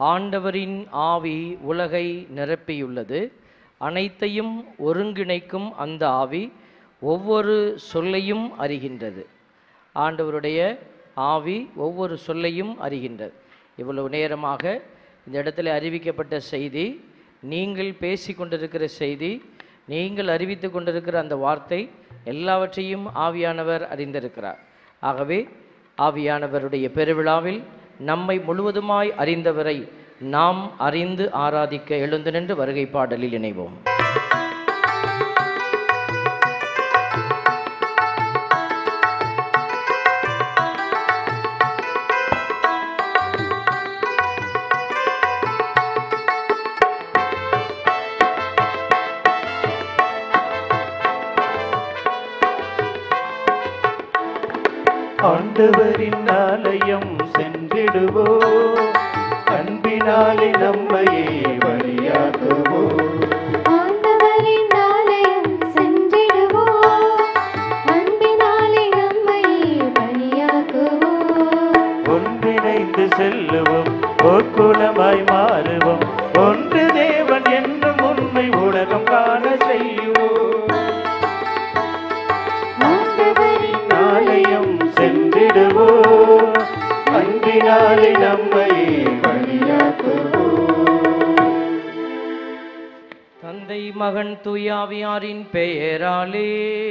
ஆண்டவரின் ஆவி உலகை நிரப்பியுள்ளது. அனைத்தையும் ஒருங்கிணைக்கும் அந்த ஆவி ஒவ்வொரு சொல்லையும் அறிகின்றது. ஆண்டவருடைய ஆவி ஒவ்வொரு சொல்லையும் அறிகின்றது. இவ்வளவு நேரமாக இந்த இடத்துல அறிவிக்கப்பட்ட செய்தி, நீங்கள் பேசி கொண்டிருக்கிற செய்தி, நீங்கள் அறிவித்து கொண்டிருக்கிற அந்த வார்த்தை எல்லாவற்றையும் ஆவியானவர் அறிந்திருக்கிறார். ஆகவே ஆவியானவருடைய பெருவிழாவில் நம்மை முழுவதுமாய் அறிந்தவரை நாம் அறிந்து ஆராதிக்க எழுந்து நின்று வருகை பாடலில் இணைவோம். ஆண்டவரின் ஆலயம் சென்றிடுவோம், அன்பினாலே நம்மையே பலியாக்குவோம். ஆண்டவரின் ஆலயம் சென்றிடுவோம், அன்பினாலே நம்மையே பலியாக்குவோம். ஒன்றிணைந்து செல்லுவோம், போர்க்குணமாய் மாறுவோம், ஒன்று தேவன் என்னும் உண்மை உலகம் காண செய்வோம். ஆண்டவரின் ஆலயம் சென்றிடுவோம், அன்பினாலே நம்மையே பலியாக்குவோம். தந்தை மகன் தூயாவியாரின் பெயராலே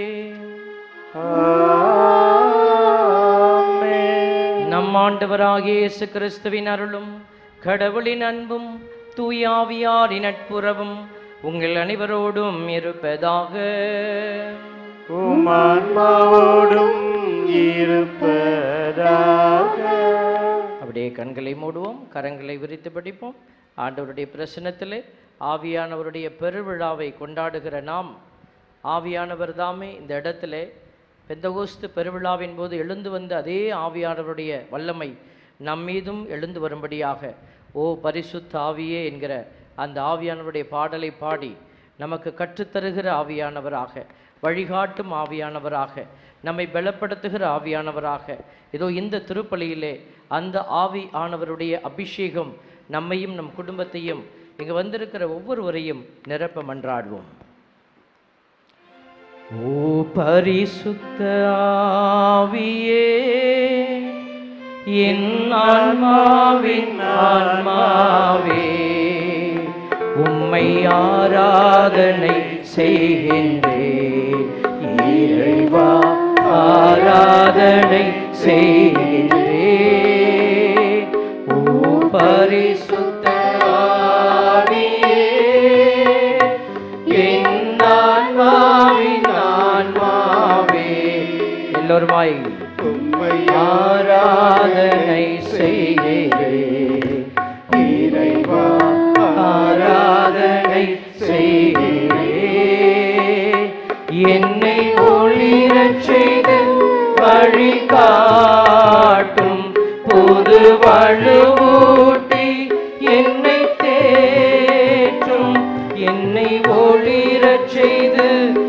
ஆமென். நம் ஆண்டவராகிய இயேசு கிறிஸ்துவின் அருளும் கடவுளின் அன்பும் தூயாவியாரின் நட்புறவும் உங்கள் அனைவரோடும் இருப்பதாக. உம் ஆன்மாவோடும் இருப்பதாக. அப்படியே கண்களை மூடுவோம், கரங்களை விரித்து படிப்போம். ஆண்டவருடைய பிரசன்னத்திலே ஆவியானவருடைய பெருவிழாவை கொண்டாடுகிற நாம், ஆவியானவர் தாமே இந்த இடத்திலே பெந்தகோஸ்து பெருவிழாவின் போது எழுந்து வந்த அதே ஆவியானவருடைய வல்லமை நம்மீதும் எழுந்து வரும்படியாக ஓ பரிசுத்த ஆவியே என்கிற அந்த ஆவியானவருடைய பாடலை பாடி நமக்கு கற்றுத்தருகிற ஆவியானவராக, வழிகாட்டும் ஆவியானவராக, நம்மை பலப்படுத்துகிற ஆவியானவராக, இதோ இந்த திருப்பலியிலே அந்த ஆவி ஆனவருடைய அபிஷேகம் நம்மையும் நம் குடும்பத்தையும் இங்கு வந்திருக்கிற ஒவ்வொருவரையும் நிரப்ப மன்றாடுவோம். ஓ பரிசுத்த ஆவியே, என் ஆன்மாவின் ஆன்மாவே, உம்மை ஆராதனை செய்கின்றேன். இறைவா ஆராதனை செய்கின்றேன். ஓ பரிசுத்த ஆவியே, என் ஆன்மாவின் ஆன்மாவே, எல்லோருமாய் உம்மை ஆராதனை செய்கிறேன். இறைவா ஆராதனை செய்கிறேன். என்னை ஒளிரச் செய்து வழிகாட்டும் புது வலுவூட்டி என்னை தேற்றும். என்னை ஒளிரச் செய்து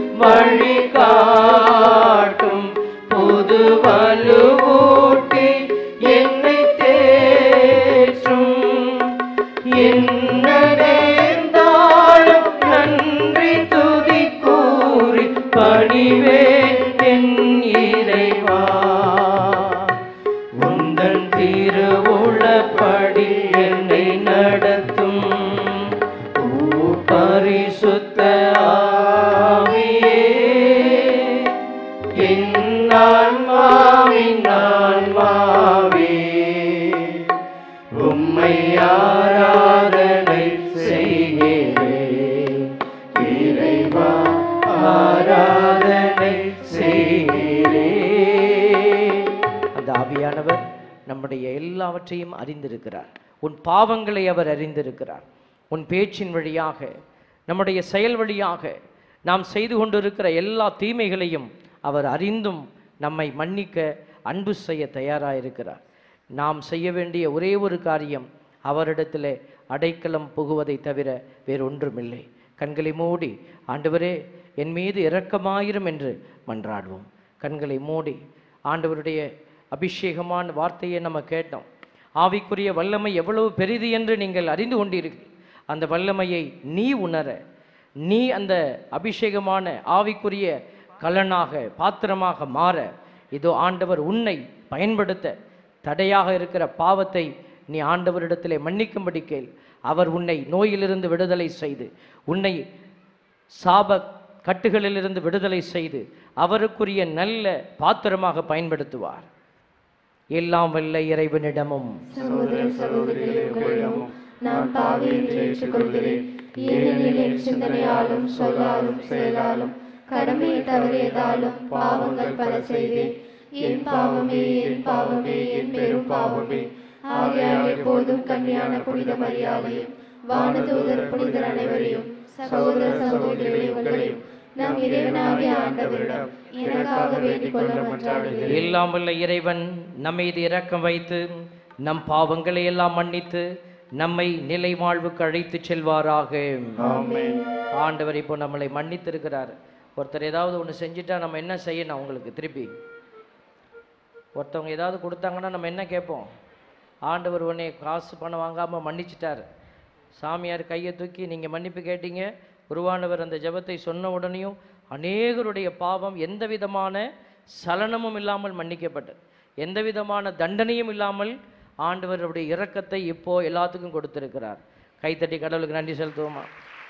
வழிகாட்டும் புது வலுவூட்டி என்னை தேற்றும். என்ன நேர்ந்தாலும் நன்றி துதி கூறி பணிவேன் என் இறைவா. உந்தன் திருவுளப்படி என்னை நடத்தும். ஓ பரிசுத்த ஆவியே, என் ஆன்மாவின் ஆன்மாவே, உம்மை ஆராதனை செய்கிறேன். இறைவா ஆராதனை செய்கிறேன். அந்த ஆவியானவர் நம்முடைய எல்லாவற்றையும் அறிந்திருக்கிறார். உன் பாவங்களை அவர் அறிந்திருக்கிறார். உன் பேச்சின் வழியாக, நம்முடைய செயல் வழியாக நாம் செய்து கொண்டிருக்கிற எல்லா தீமைகளையும் அவர் அறிந்தும் நம்மை மன்னிக்க அன்பு செய்ய தயாராக இருக்கிறார். நாம் செய்ய வேண்டிய ஒரே ஒரு காரியம் அவரிடத்தில் அடைக்கலம் புகுவதை தவிர வேறொன்றுமில்லை. கண்களை மூடி, ஆண்டவரே என் மீது இரக்கமாயிரும் என்று மன்றாடுவோம். கண்களை மூடி ஆண்டவருடைய அபிஷேகமான வார்த்தையை நம்ம கேட்டோம். ஆவிக்குரிய வல்லமை எவ்வளவு பெரிது என்று நீங்கள் அறிந்து கொண்டீர்கள். அந்த வல்லமையை நீ உணர, நீ அந்த அபிஷேகமான ஆவிக்குரிய கலனாக பாத்திரமாக மாற இதோ ஆண்டவர் உன்னை பயன்படுத்த தடையாக இருக்கிற பாவத்தை நீ ஆண்டவரிடத்திலே மன்னிக்கும்படி கேள். அவர் உன்னை நோயிலிருந்து விடுதலை செய்து, உன்னை சாப கட்டுகளிலிருந்து விடுதலை செய்து அவருக்குரிய நல்ல பாத்திரமாக பயன்படுத்துவார். எல்லாம் வல்ல இறைவனிடமும் சகோதர சகோதரிகளே, உங்களிடமும் நான் பாவி என்று ஏற்றுக்கொள்கிறேன். ஏனெனில் என் சிந்தனையாலும் சொல்லாலும் செயலாலும் கடமையை தவறியதாலும் பாவங்கள் பல செய்தேன். என் பாவமே, என் பாவமே, என் பெரும் பாவமே. ஆகையால் எப்போதும் கன்னியான புனித மரியாதையும் வானதூதர் புனிதர் அனைவரையும் சகோதர சகோதரிகளே, உங்களையும் நம் இறைவனாகிய ஆண்டவரிடம் எனக்காக வேண்டிக் கொள்ள மன்றாடுகிறேன். எல்லாம் வல்ல இறைவன் நம்மீது இரக்கம் வைத்து நம் பாவங்களை எல்லாம் மன்னித்து நம்மை நிலை வாழ்வுக்கு அழைத்து செல்வாராக. ஆமென். ஆண்டவர் இப்போ நம்மளை மன்னித்திருக்கிறார். ஒருத்தர் ஏதாவது ஒன்று செஞ்சுட்டா நம்ம என்ன செய்யணும்? அவங்களுக்கு திருப்பி ஒருத்தவங்க ஏதாவது கொடுத்தாங்கன்னா நம்ம என்ன கேட்போம்? ஆண்டவர் உடனே காசு பணம் வாங்காமல் மன்னிச்சிட்டார். சாமியார் கையை தூக்கி நீங்கள் மன்னிப்பு கேட்டீங்க, குருவானவர் அந்த ஜெபத்தை சொன்ன உடனேயும் அநேகருடைய பாவம் எந்த விதமான சலனமும் இல்லாமல் மன்னிக்கப்பட்டது. எந்த விதமான தண்டனையும் இல்லாமல் ஆண்டவருடைய இரக்கத்தை இப்போ எல்லாத்துக்கும் கொடுத்திருக்கிறார். கைத்தட்டி கடவுளுக்கு நன்றி செலுத்துவோமா?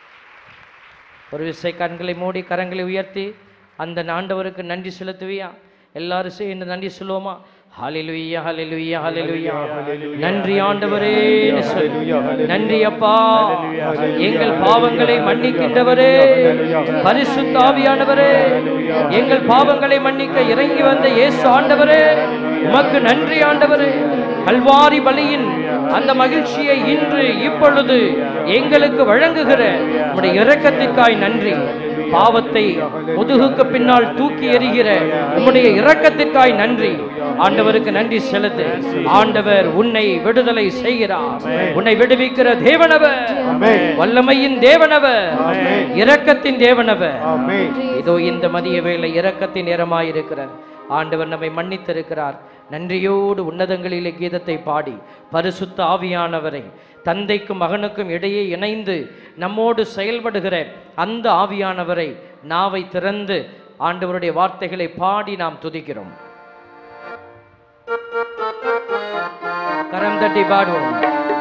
ஒரு விசை கண்களை மூடி கரங்களை உயர்த்தி அந்த ஆண்டவருக்கு நன்றி செலுத்துவியா? எல்லாரும் சேர்ந்து நன்றி சொல்லுவோமா? ஹல்லேலூயா, ஹல்லேலூயா, ஹல்லேலூயா. நன்றி ஆண்டவரே, நன்றி அப்பா, எங்கள் பாவங்களை மன்னிக்கின்றவரே, பரிசுத்த ஆவியானவரே, எங்கள் பாவங்களை மன்னிக்க இறங்கி வந்த இயேசு ஆண்டவரே, உமக்கு நன்றி ஆண்டவரே. கல்வாரி பலியின் அந்த மகிழ்ச்சியை இன்று இப்பொழுது எங்களுக்கு வழங்குகிற உம்முடைய இரக்கத்திற்காய் நன்றி. பாவத்தை முதுகுக்கு பின்னால் தூக்கி எறிகிற உம்முடைய இரக்கத்திற்காய் நன்றி. ஆண்டவருக்கு நன்றி செலுத்து. ஆண்டவர் உன்னை விடுதலை செய்கிறார். உன்னை விடுவிக்கிற தேவனவர், வல்லமையின் தேவனவர், இரக்கத்தின் தேவனவர். இதோ இந்த மதிய வேளை இரக்கத்தின் நேரமாயிருக்கிறார். ஆண்டவர் நம்மை மன்னித்திருக்கிறார். நன்றியோடு உன்னதங்களிலே கீதத்தை பாடி பரிசுத்த ஆவியானவரை, தந்தைக்கும் மகனுக்கும் இடையே இணைந்து நம்மோடு செயல்படுகிற அந்த ஆவியானவரை நாவை திறந்து ஆண்டவருடைய வார்த்தைகளை பாடி நாம் துதிக்கிறோம். கரம் தட்டி பாடுவோம்.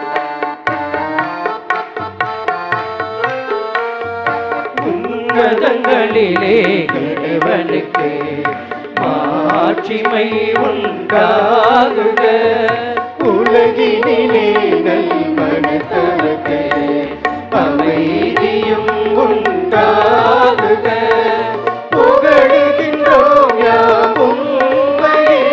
உன்னதங்களிலே இறைவனுக்கு மாட்சிமை உண்டாகுக, உலகினிலே நல்மனத்தவர்க்கு அமைதியும் உண்டாகுக. புகழுகின்றோம் யாம் உம்மையே,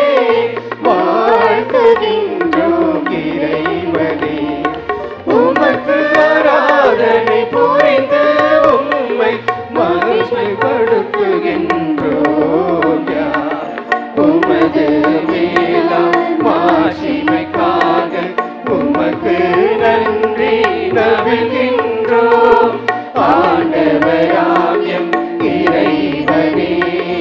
வாழ்த்துகின்றோம் இறைவனே. உமக்கு ஆராதனை புரிந்து உம்மை மகிமைப்படுத்துகின்றோம் யாம். உமது மேலாம் மாட்சிமைக்காக உமக்கு நன்றி நவிழ்கின்றோம். ஆண்டவராம் எம் இறைவனே,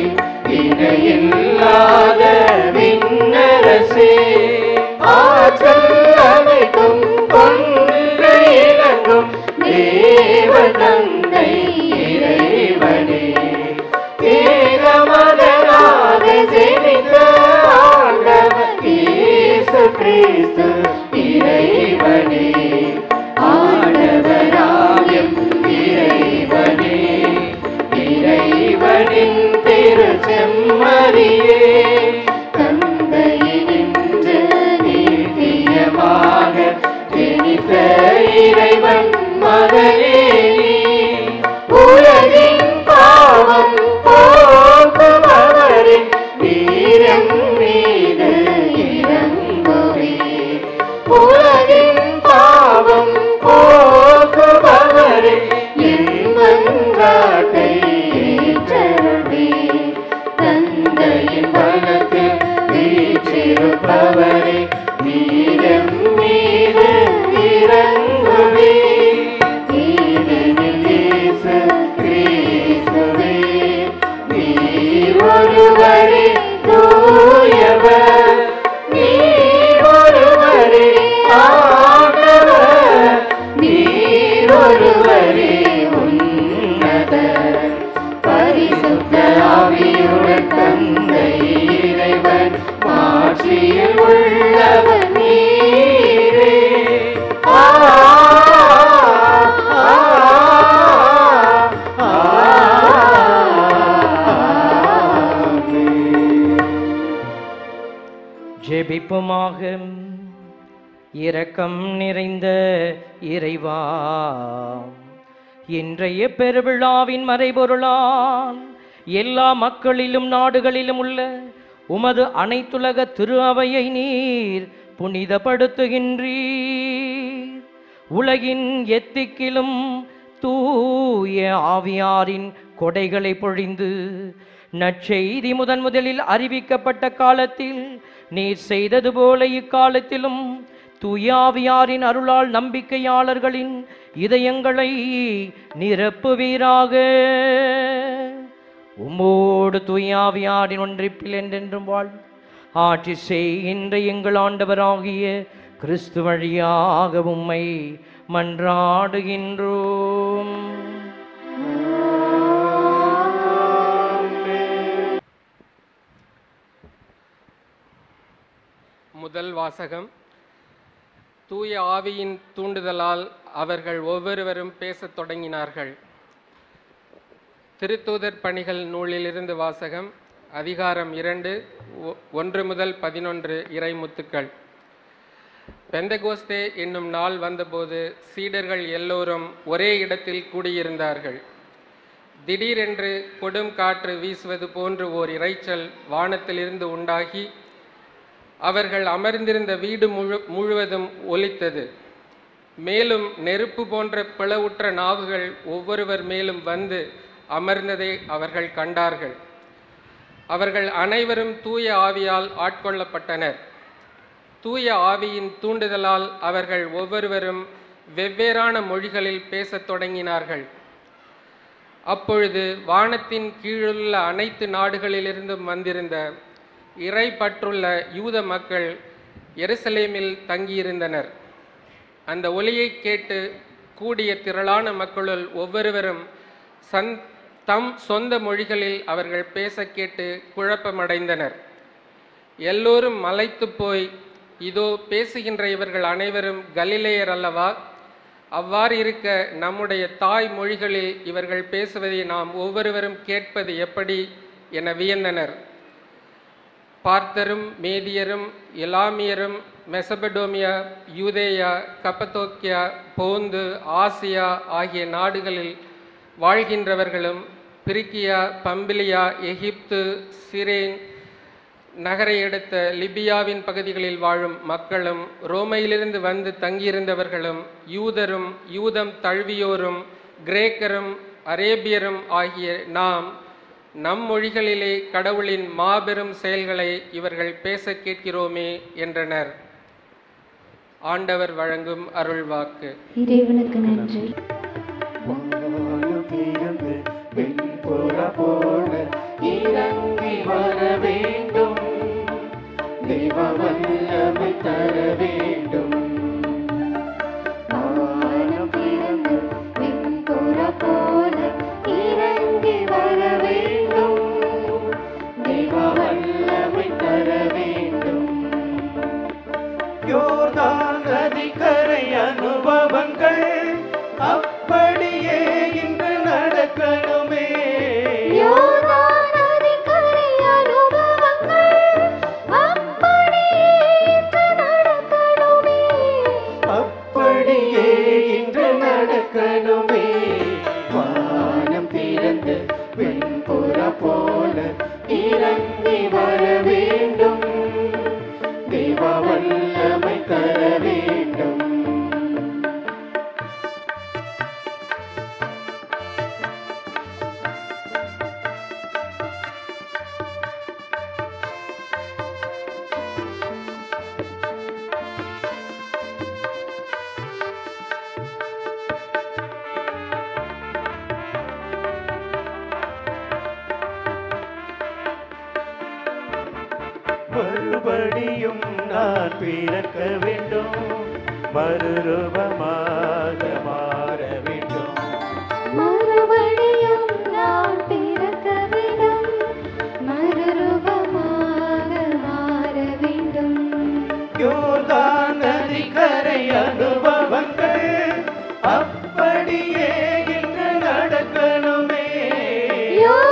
இணையில்லாத விண்ணரசே, ஆற்றல் அனைத்தும் கொன்று இறங்கும் தேவ தந்தை இறைவனே, ஏகமகனாக ஜெனித்த ஆண்டவர் இயேசு கிறிஸ்து இறைவனே. ஆண்டவராம் எம் இறைவனே, இறைவனின் திருச்செம்மறியே, தந்தையினின்று நித்தியமாக ஜெனித்த இறைவன் மகனே, உலகின் பாவம் போக்குபவரின் வீரம் மீது இறங்குவே. உலகின் பாவம் ஜெபிப்புமாக. இரக்கம் நிறைந்த இறைவா, இன்றைய பெருவிழாவின் மறைபொருளால் எல்லா மக்களிலும் நாடுகளிலும் உள்ள உமது அனைத்துலக திரு அவையை நீர் புனிதப்படுத்துகின்றீர். உலகின் எத்திக்கிலும் தூய ஆவியாரின் கொடைகளை பொழிந்து நற்செய்தி முதலில் அறிவிக்கப்பட்ட காலத்தில் நீர் செய்தது போல இக்காலத்திலும் தூயாவியாரின் அருளால் நம்பிக்கையாளர்களின் இதயங்களை நிரப்புவீராக. உம்மோடு தூயாவியாரின் ஒன்றிப்பில் என்றென்றும் வாழ்ந்து ஆட்சி செய்கின்ற எங்கள் ஆண்டவராகிய கிறிஸ்து வழியாக உம்மை மன்றாடுகின்றோம். முதல் வாசகம். தூய ஆவியின் தூண்டுதலால் அவர்கள் ஒவ்வொருவரும் பேசத் தொடங்கினார்கள். திருத்தூதர் பணிகள் நூலிலிருந்து வாசகம். அதிகாரம் 2, 1 முதல் 11 இறைமுத்துக்கள். பெந்தகோஸ்தே என்னும் நாள் வந்தபோது சீடர்கள் எல்லோரும் ஒரே இடத்தில் கூடியிருந்தார்கள். திடீரென்று கொடும் காற்று வீசுவது போன்று ஓர் இரைச்சல் வானத்திலிருந்து உண்டாகி அவர்கள் அமர்ந்திருந்த வீடு முழுவதும் ஒலித்தது. மேலும் நெருப்பு போன்ற பிளவுற்ற நாவுகள் ஒவ்வொருவர் மேலும் வந்து அமர்ந்ததை அவர்கள் கண்டார்கள். அவர்கள் அனைவரும் தூய ஆவியால் ஆட்கொள்ளப்பட்டனர். தூய ஆவியின் தூண்டுதலால் அவர்கள் ஒவ்வொருவரும் வெவ்வேறான மொழிகளில் பேசத் தொடங்கினார்கள். அப்பொழுது வானத்தின் கீழுள்ள அனைத்து நாடுகளிலிருந்தும் வந்திருந்த இறை பற்றுள்ள யூத மக்கள் எருசலேமில் தங்கியிருந்தனர். அந்த ஒலியை கேட்டு கூடிய திரளான மக்களுள் ஒவ்வொருவரும் தம் சொந்த மொழிகளில் அவர்கள் பேச கேட்டு குழப்பமடைந்தனர். எல்லோரும் மலைத்து போய், இதோ பேசுகின்ற இவர்கள் அனைவரும் கலிலேயர் அல்லவா? அவ்வாறு இருக்க நம்முடைய தாய் மொழிகளில் இவர்கள் பேசுவதை நாம் ஒவ்வொருவரும் கேட்பது எப்படி என வியந்தனர். பார்த்தரும் மேதியரும் எலாமியரும் மெசபடோமியா, யூதேயா, கப்பத்தோக்கியா, போந்து, ஆசியா ஆகிய நாடுகளில் வாழ்கின்றவர்களும் பிரிக்கியா, பம்பிலியா, எகிப்து, சிரேன் நகரை அடுத்த லிபியாவின் பகுதிகளில் வாழும் மக்களும் ரோமையிலிருந்து வந்து தங்கியிருந்தவர்களும் யூதரும் யூதம் தழுவியோரும் கிரேக்கரும் அரேபியரும் ஆகிய நாம் நம் மொழிகளிலே கடவுளின் மாபெரும் செயல்களை இவர்கள் பேச கேட்கிறோமே என்றனர். ஆண்டவர் வழங்கும் அருள்வாக்கு. இறைவனுக்கு நன்றி. இறங்கி வர வேண்டும், தெய்வ வல்லமை தர வேண்டும். வானம் திறந்து வெண்புற போல இறங்கி வர வேண்டும், தெய்வ வல்லமை தர வேண்டும். யோர்தான் நதிக்கரை அனுபவங்கள் அப்படியே இன்று நடக்கணுமே. யோர்தான் நதிக்கரை அனுபவங்கள் அப்படியே இன்று நடக்கணுமே, அப்படியே இன்று நடக்கணுமே. வானம் திறந்து வெண்புற போல இறங்கி வர வேண்டும், தெய்வ வல்லமை தர வேண்டும். மறுபடியும் நான் பிறக்க வேண்டும், மறுரூபமாக மாற வேண்டும். மறுபடியும் நான் பிறக்க வேண்டும், மறுரூபமாக மாற வேண்டும். யோர்தான் நதிக்கரை அனுபவங்கள் அப்படியே இன்று நடக்கணுமே.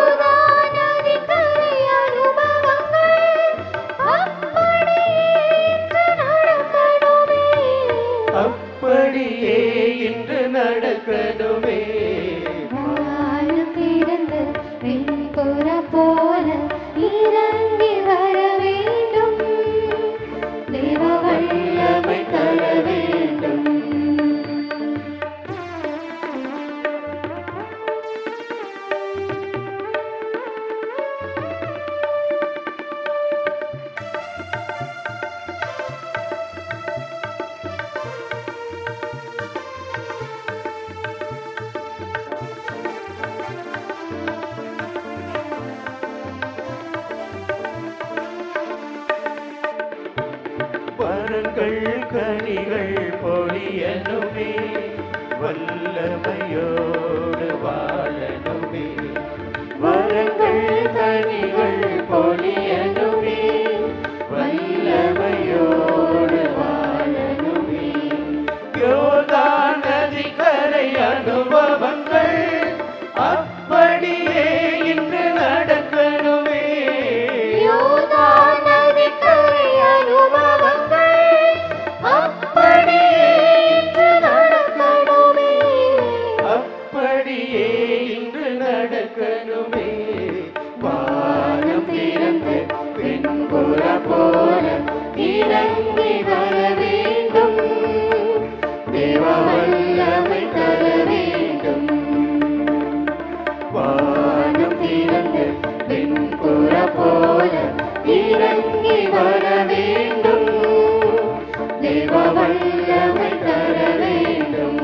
யோர்தான் நதிக்கரை அனுபவங்கள் அப்படியே இன்று நடக்கணுமே. வானம் திறந்து வெண்புற போல இறங்கி வர வேண்டும். தேவ வல்லமை தர வேண்டும். வரங்கள் கனிகள் பொழியனுமே, வல்லமையோடு வாழனுமே. வரங்கள் கனிகள் பொழியனுமே, வல்லமையோடு வாழனுமே. யோர்தான் நதிக்கரை அனுபவங்கள் அப்படியே இன்று நடக்கணுமே. யோர்தான் நதிக்கரை அனுபவங்கள் அப்படியே இன்று நடக்கணுமே. அப்படியே இன்று நடக்கணுமே. வானம் திறந்து வெண்புற போல இறங்கி வர வேண்டும். தேவ வல்லமை தர வேண்டும். வானம் திறந்து வெண்புற போல இறங்கி வர வேண்டும். தேவ வல்லமை தர வேண்டும்.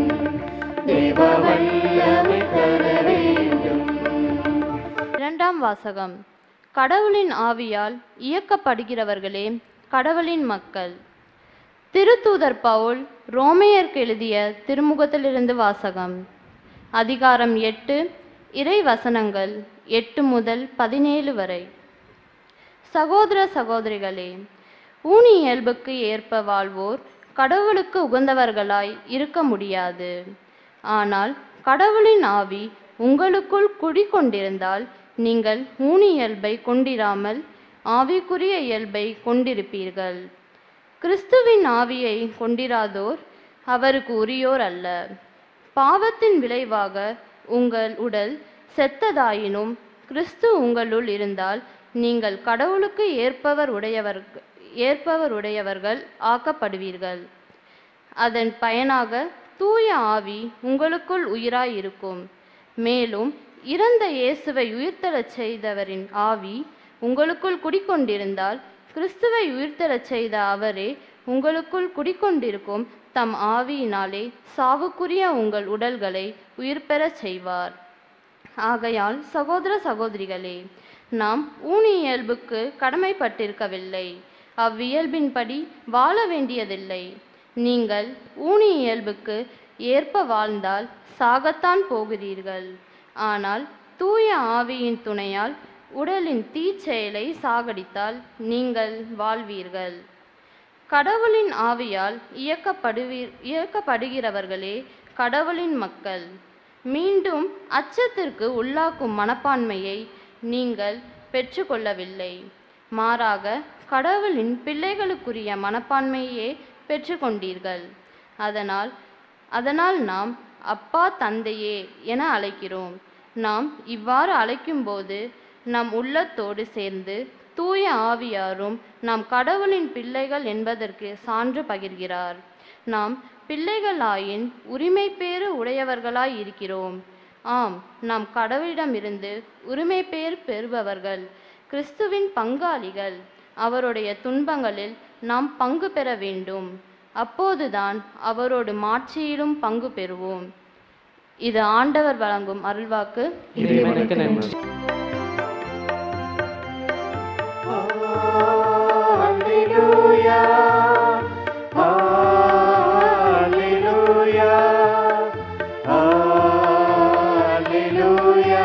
தேவ வல்லமை தர வேண்டும். இரண்டாம் வாசகம். கடவுளின் ஆவியால் இயக்கப்படுகிறவர்களே கடவுளின் மக்கள். திருத்தூதர் பவுல் ரோமையருக்கு எழுதிய திருமுகத்திலிருந்து வாசகம். அதிகாரம் 8, இறை வசனங்கள் 8 முதல் 17 வரை. சகோதர சகோதரிகளே, ஊனி இயல்புக்கு ஏற்ப வாழ்வோர் கடவுளுக்கு உகந்தவர்களாய் இருக்க முடியாது. ஆனால் கடவுளின் ஆவி உங்களுக்குள் குடிகொண்டிருந்தால் நீங்கள் ஊனி இயல்பை கொண்டிராமல் ஆவிக்குரிய இயல்பை கொண்டிருப்பீர்கள். கிறிஸ்துவின் ஆவியை கொண்டிராதோர் அவருக்கு உரியோர் அல்ல. பாவத்தின் விளைவாக உங்கள் உடல் செத்ததாயினும் கிறிஸ்து உங்களுள் இருந்தால் நீங்கள் கடவுளுக்கு ஏற்பவர் உடையவர்கள் ஆக்கப்படுவீர்கள். அதன் பயனாக தூய ஆவி உங்களுக்குள் உயிராயிருக்கும். மேலும் இறந்த இயேசுவை உயிர்த்தெழச் செய்தவரின் ஆவி உங்களுக்குள் குடிக்கொண்டிருந்தால் கிறிஸ்துவை உயிர்த்தெழச் செய்த அவரே உங்களுக்குள் குடிக்கொண்டிருக்கும் தம் ஆவியினாலே சாவுக்குரிய உங்கள் உடல்களை உயிர் பெறச் செய்வார். ஆகையால் சகோதர சகோதரிகளே, நாம் ஊனி இயல்புக்கு கடமைப்பட்டிருக்கவில்லை, அவ்வியல்பின்படி வாழ வேண்டியதில்லை. நீங்கள் ஊனி இயல்புக்கு ஏற்ப வாழ்ந்தால் சாகத்தான் போகிறீர்கள். ஆனால் தூய ஆவியின் துணையால் உடலின் தீச்செயலை சாகடித்தால் நீங்கள் வாழ்வீர்கள். கடவுளின் ஆவியால் இயக்கப்படுகிறவர்களே கடவுளின் மக்கள். மீண்டும் அச்சத்திற்கு உள்ளாக்கும் மனப்பான்மையை நீங்கள் பெற்றுக்கொள்ளவில்லை. மாறாக கடவுளின் பிள்ளைகளுக்குரிய மனப்பான்மையே பெற்றுக்கொண்டீர்கள். அதனால் நாம் அப்பா தந்தையே என அழைக்கிறோம். நாம் இவ்வாறு அழைக்கும்போது நம் உள்ளத்தோடு சேர்ந்து தூய ஆவியாரும் நாம் கடவுளின் பிள்ளைகள் என்பதற்கு சான்று பகிர்கிறார். நாம் பிள்ளைகளாயின் உரிமை பேறு உடையவர்களாய் இருக்கிறோம். ஆம், நாம் கடவுளிடமிருந்து உரிமை பேர் பெறுபவர்கள், கிறிஸ்துவின் பங்காளிகள். அவருடைய துன்பங்களில் நாம் பங்கு பெற வேண்டும். அப்போதுதான் அவரோடு மாட்சியிலும் பங்கு பெறுவோம். இது ஆண்டவர் வழங்கும் அருள்வாக்கு. இறைவனுக்கு நன்றி. Hallelujah, hallelujah, hallelujah,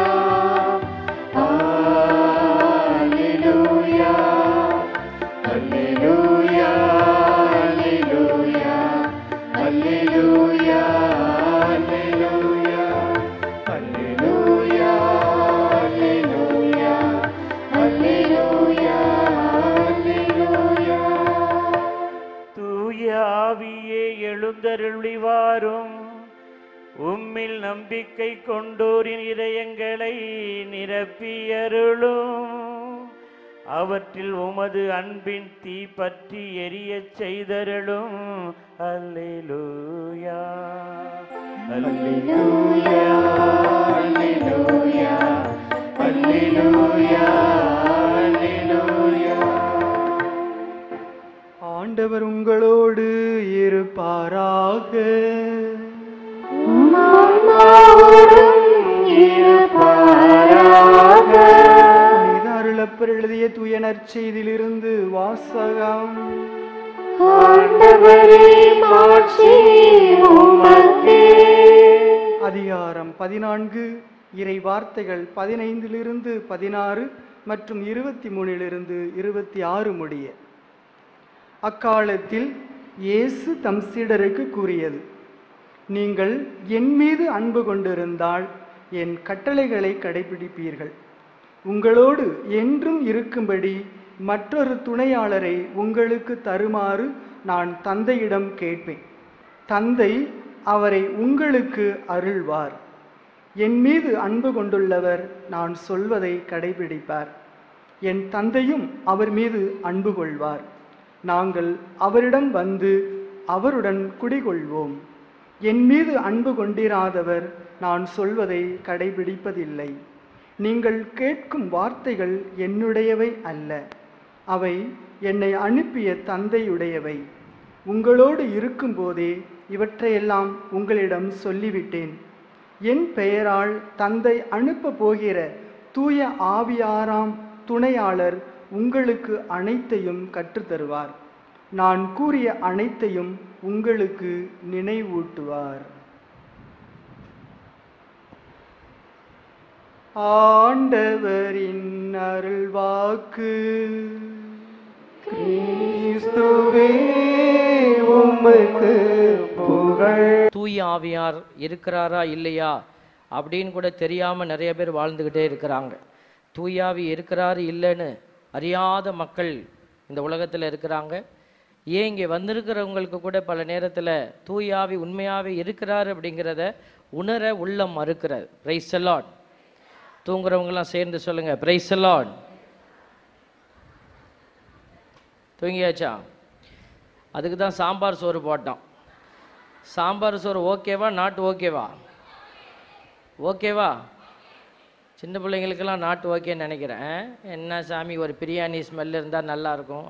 hallelujah, hallelujah, hallelujah, hallelujah, hallelujah, hallelujah, hallelujah, hallelujah. தூய ஆவியே எழுந்தருளி வாரும். உம்மில் நம்பிக்கை கொண்டோரின் இதயங்களை நிரப்பியருளும். அவற்றில் உமது அன்பின் தீ பற்றி எரியச் செய்தருளும். அல்லேலூயா அல்லேலூயா அல்லேலூயா அல்லேலூயா அல்லேலூயா. ஆண்டவர் உங்களோடு இருப்பாராக. அருளப்பர் எழுதிய தூய நற்செய்தியிலிருந்து வாசகம். அதிகாரம் 14, இறை வார்த்தைகள் 15 16 மற்றும் 23 26 முடிய. அக்காலத்தில் இயேசு தம் சீடருக்கு கூறியது, நீங்கள் என் மீது அன்பு கொண்டிருந்தால் என் கட்டளைகளை கடைபிடிப்பீர்கள். உங்களோடு என்றும் இருக்கும்படி மற்றொரு துணையாளரை உங்களுக்கு தருமாறு நான் தந்தையிடம் கேட்பேன். தந்தை அவரை உங்களுக்கு அருள்வார். என் மீது அன்பு கொண்டுள்ளவர் நான் சொல்வதை கடைபிடிப்பார். என் தந்தையும் அவர் மீது அன்பு கொள்வார். நாங்கள் அவரிடம் வந்து அவருடன் குடிகொள்வோம். என் மீது அன்பு கொண்டிராதவர் நான் சொல்வதை கடைபிடிப்பதில்லை. நீங்கள் கேட்கும் வார்த்தைகள் என்னுடையவை அல்ல, அவை என்னை அனுப்பிய தந்தையுடையவை. உங்களோடு இருக்கும்போதே இவற்றையெல்லாம் உங்களிடம் சொல்லிவிட்டேன். என் பெயரால் தந்தை அனுப்ப போகிற தூய ஆவியாராம் துணையாளர் உங்களுக்கு அனைத்தையும் கற்றுத்தருவார். நான் கூறிய அனைத்தையும் உங்களுக்கு நினைவூட்டுவார். ஆண்டவரின் அருள்வாக்கு. கிறிஸ்துவே உமக்கு புகழ். தூய ஆவியார் இருக்கிறாரா இல்லையா அப்படின்னு கூட தெரியாமல் நிறைய பேர் வாழ்ந்துக்கிட்டே இருக்கிறாங்க. தூயாவி இருக்கிறாரு இல்லைன்னு அறியாத மக்கள் இந்த உலகத்தில் இருக்கிறாங்க. ஏன் இங்கே வந்திருக்கிறவங்களுக்கு கூட பல நேரத்தில் தூயாவி உண்மையாகவே இருக்கிறாரு அப்படிங்கிறத உணர உள்ளம் மறுக்கிறது. Price the Lord. தூங்குறவங்களாம் சேர்ந்து சொல்லுங்கள், பிரைஸ் தி லார்ட். தூங்கியாச்சா? அதுக்கு தான் சாம்பார் சோறு போட்டோம். சாம்பார் சோறு ஓகேவா, நாட்டு ஓகேவா? ஓகேவா? சின்ன பிள்ளைங்களுக்கெல்லாம் நாட்டு ஓகேன்னு நினைக்கிறேன். என்ன சாமி, ஒரு பிரியாணி ஸ்மெல் இருந்தால் நல்லாயிருக்கும்.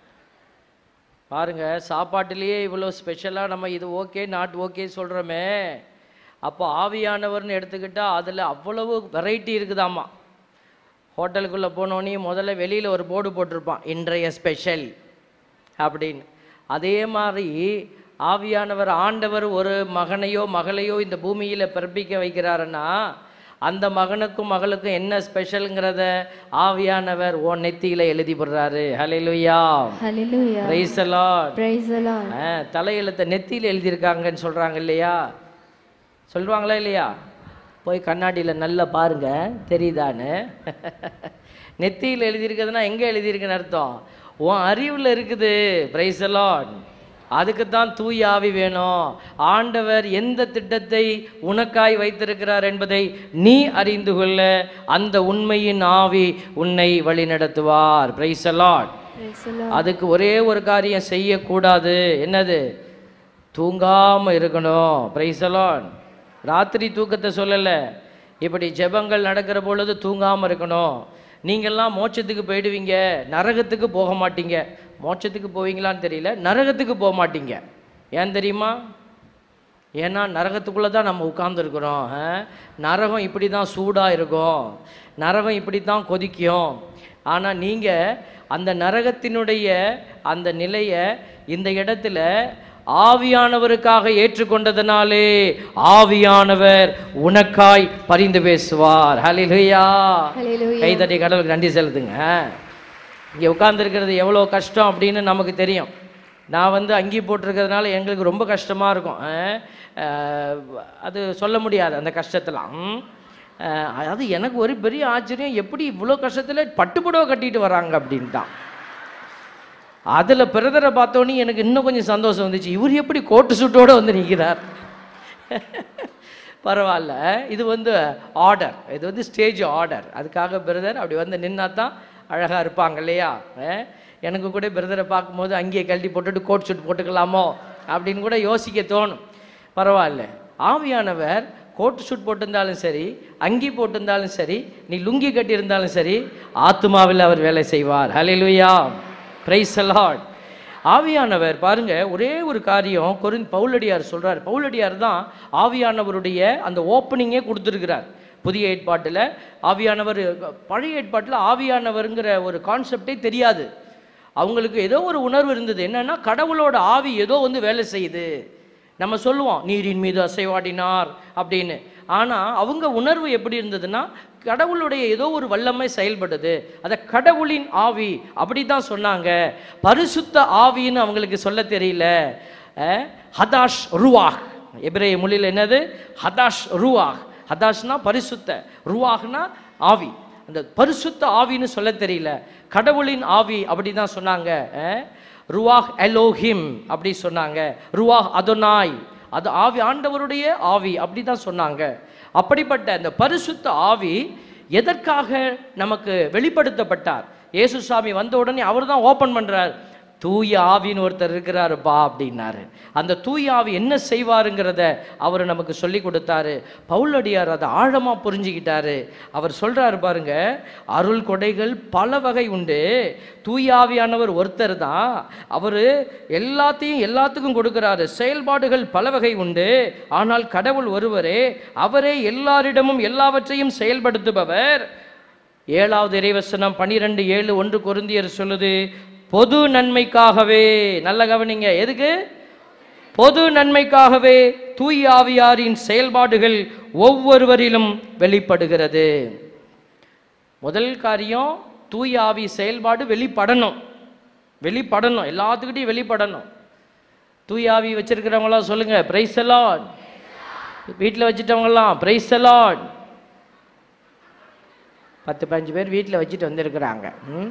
பாருங்கள், சாப்பாட்டிலேயே இவ்வளோ ஸ்பெஷலாக நம்ம இது ஓகே நாட் ஓகே சொல்கிறோமே. அப்போ ஆவியானவர்னு எடுத்துக்கிட்டால் அதில் அவ்வளவு வெரைட்டி இருக்குதாம்மா. ஹோட்டலுக்குள்ளே போனோன்னே முதல்ல வெளியில் ஒரு போர்டு போட்டிருப்பான், இன்றைய ஸ்பெஷல் அப்படின்னு. அதே மாதிரி ஆவியானவர் ஆண்டவர் ஒரு மகனையோ மகளையோ இந்த பூமியில் பிறப்பிக்க வைக்கிறாருன்னா அந்த மகனுக்கும் மகளுக்கும் என்ன ஸ்பெஷலுங்கிறத ஆவியானவர் ஓ நெத்தியில எழுதி போடுறாரு. Hallelujah, hallelujah, praise the Lord, praise the Lord. தலையெழுத்தை நெத்தியில் எழுதியிருக்காங்கன்னு சொல்றாங்க இல்லையா? சொல்லுவாங்களா இல்லையா? போய் கண்ணாடியில் நல்லா பாருங்க தெரியுதான்னு. நெத்தியில் எழுதியிருக்குதுன்னா எங்கே எழுதியிருக்குன்னு அர்த்தம்? உன் அறிவில் இருக்குது. Praise the Lord. அதுக்கு தான் தூய ஆவி வேணும். ஆண்டவர் எந்த திட்டத்தை உனக்காய் வைத்திருக்கிறார் என்பதை நீ அறிந்து கொள்ள அந்த உண்மையின் ஆவி உன்னை வழி நடத்துவார். Praise the Lord. அதுக்கு ஒரே ஒரு காரியம் செய்யக்கூடாது. என்னது? தூங்காமல் இருக்கணும். Praise the Lord. ராத்திரி தூக்கத்தை சொல்லலை, இப்படி ஜெபங்கள் நடக்கிற பொழுது தூங்காமல் இருக்கணும். நீங்கள்லாம் மோட்சத்துக்கு போயிடுவீங்க, நரகத்துக்கு போக மாட்டீங்க. மோட்சத்துக்கு போவீங்களான்னு தெரியல, நரகத்துக்கு போக மாட்டீங்க. ஏன் தெரியுமா? ஏன்னா நரகத்துக்குள்ளே தான் நம்ம உட்கார்ந்துருக்குறோம். நரகம் இப்படி தான் சூடாக இருக்கும், நரகம் இப்படி தான் கொதிக்கும். ஆனால் நீங்கள் அந்த நரகத்தினுடைய அந்த நிலையை இந்த இடத்துல ஆவியானவருக்காக ஏற்றுக்கொண்டதனாலே ஆவியானவர் உனக்காய் பரிந்து பேசுவார். ஹல்லேலூயா. கைதட்டி கடவுளுக்கு நன்றி செலுத்துங்க. இங்கே உட்கார்ந்துருக்கிறது எவ்வளோ கஷ்டம் அப்படின்னு நமக்கு தெரியும். நான் அங்கி போட்டிருக்கிறதுனால எங்களுக்கு ரொம்ப கஷ்டமாக இருக்கும். அது சொல்ல முடியாது அந்த கஷ்டத்தெல்லாம். அது எனக்கு ஒரு பெரிய ஆச்சரியம், எப்படி இவ்வளோ கஷ்டத்தில் பட்டுப்புடவை கட்டிட்டு வராங்க அப்படின்ட்டான். அதில் பிரதரை பார்த்தோன்னே எனக்கு இன்னும் கொஞ்சம் சந்தோஷம் வந்துச்சு. இவர் எப்படி கோட்டு சூட்டோடு வந்து நிற்கிறார். பரவாயில்ல, இது வந்து ஆர்டர், இது வந்து ஸ்டேஜ் ஆர்டர். அதுக்காக பிரதர் அப்படி வந்து நின்னா தான் அழகாக இருப்பாங்க இல்லையா? எனக்கு கூட பிரதரை பார்க்கும்போது அங்கேயே கழட்டி போட்டுட்டு கோட் ஷூட் போட்டுக்கலாமோ அப்படின்னு கூட யோசிக்க தோணும். பரவாயில்ல, ஆவியானவர் கோட் ஷூட் போட்டிருந்தாலும் சரி, அங்கி போட்டிருந்தாலும் சரி, நீ லுங்கி கட்டியிருந்தாலும் சரி, ஆத்துமாவில் அவர் வேலை செய்வார். Hallelujah, praise the Lord. ஆவியானவர் பாருங்க, ஒரே ஒரு காரியம் பவுலடியார் சொல்றார். பவுலடியார் தான் ஆவியானவருடைய அந்த ஓப்பனிங்கே கொடுத்துருக்கிறார். புதிய ஏற்பாட்டில் ஆவியானவர், பழைய ஏற்பாட்டில் ஆவியானவருங்கிற ஒரு கான்செப்டே தெரியாது. அவங்களுக்கு ஏதோ ஒரு உணர்வு இருந்தது, என்னன்னா கடவுளோட ஆவி ஏதோ வந்து வேலை செய்யுது. நம்ம சொல்லுவோம் நீரின் மீது அசைவாடினார் அப்படின்னு. ஆனால் அவங்க உணர்வு எப்படி இருந்ததுன்னா, கடவுளுடைய ஏதோ ஒரு வல்லமை செயல்படுது, அதை கடவுளின் ஆவி அப்படி தான் சொன்னாங்க. பரிசுத்த ஆவின்னு அவங்களுக்கு சொல்ல தெரியல. ஹதாஷ் ருவாஹ், எபிரேய மொழியில் என்னது? ஹதாஷ் ருவாஹ். ஹதாஷ்னா பரிசுத்த, ருவாஹ்னா ஆவி. அந்த பரிசுத்த ஆவின்னு சொல்ல தெரியல, கடவுளின் ஆவி அப்படி தான் சொன்னாங்க. ருவாஹ் எலோஹிம் அப்படி சொன்னாங்க. ருவாஹ் அதோனாய், அது ஆவி, ஆண்டவருடைய ஆவி அப்படி தான் சொன்னாங்க. அப்படிப்பட்ட அந்த பரிசுத்த ஆவி எதற்காக நமக்கு வெளிப்படுத்தப்பட்டார்? இயேசு சாமி வந்த உடனே அவர் தான் ஓப்பன் பண்ணுறார். தூய ஆவின்னு ஒருத்தர் இருக்கிறாருப்பா அப்படின்னாரு. அந்த தூய ஆவி என்ன செய்வாருங்கிறத அவர் நமக்கு சொல்லி கொடுத்தாரு. பவுலடியார் அதை ஆழமாக புரிஞ்சுக்கிட்டாரு. அவர் சொல்கிறாரு பாருங்க, அருள் கொடைகள் பல வகை உண்டு, தூய ஆவியானவர் ஒருத்தர் தான், அவர் எல்லாத்துக்கும் கொடுக்குறாரு. செயல்பாடுகள் பல வகை உண்டு, ஆனால் கடவுள் ஒருவரே, அவரே எல்லாரிடமும் எல்லாவற்றையும் செயல்படுத்துபவர். 7வது இறைவசனம் 12:7 1 கொரிந்தியர் சொல்லுது, பொது நன்மைக்காகவே. நல்ல கவனிங்க, எதுக்கு? பொது நன்மைக்காகவே தூய ஆவியாரின் செயல்பாடுகள் ஒவ்வொருவரிலும் வெளிப்படுகிறது. முதல் காரியம், தூய ஆவி செயல்பாடு வெளிப்படணும், எல்லாத்துக்கிட்டையும் வெளிப்படணும். தூய ஆவி வச்சிருக்கிறவங்களாம் சொல்லுங்க பிரைஸ் தி லார்ட். வீட்டில் வச்சுட்டவங்களாம் பிரைஸ் தி லார்ட். 10-15 பேர் வீட்டில் வச்சுட்டு வந்திருக்கிறாங்க.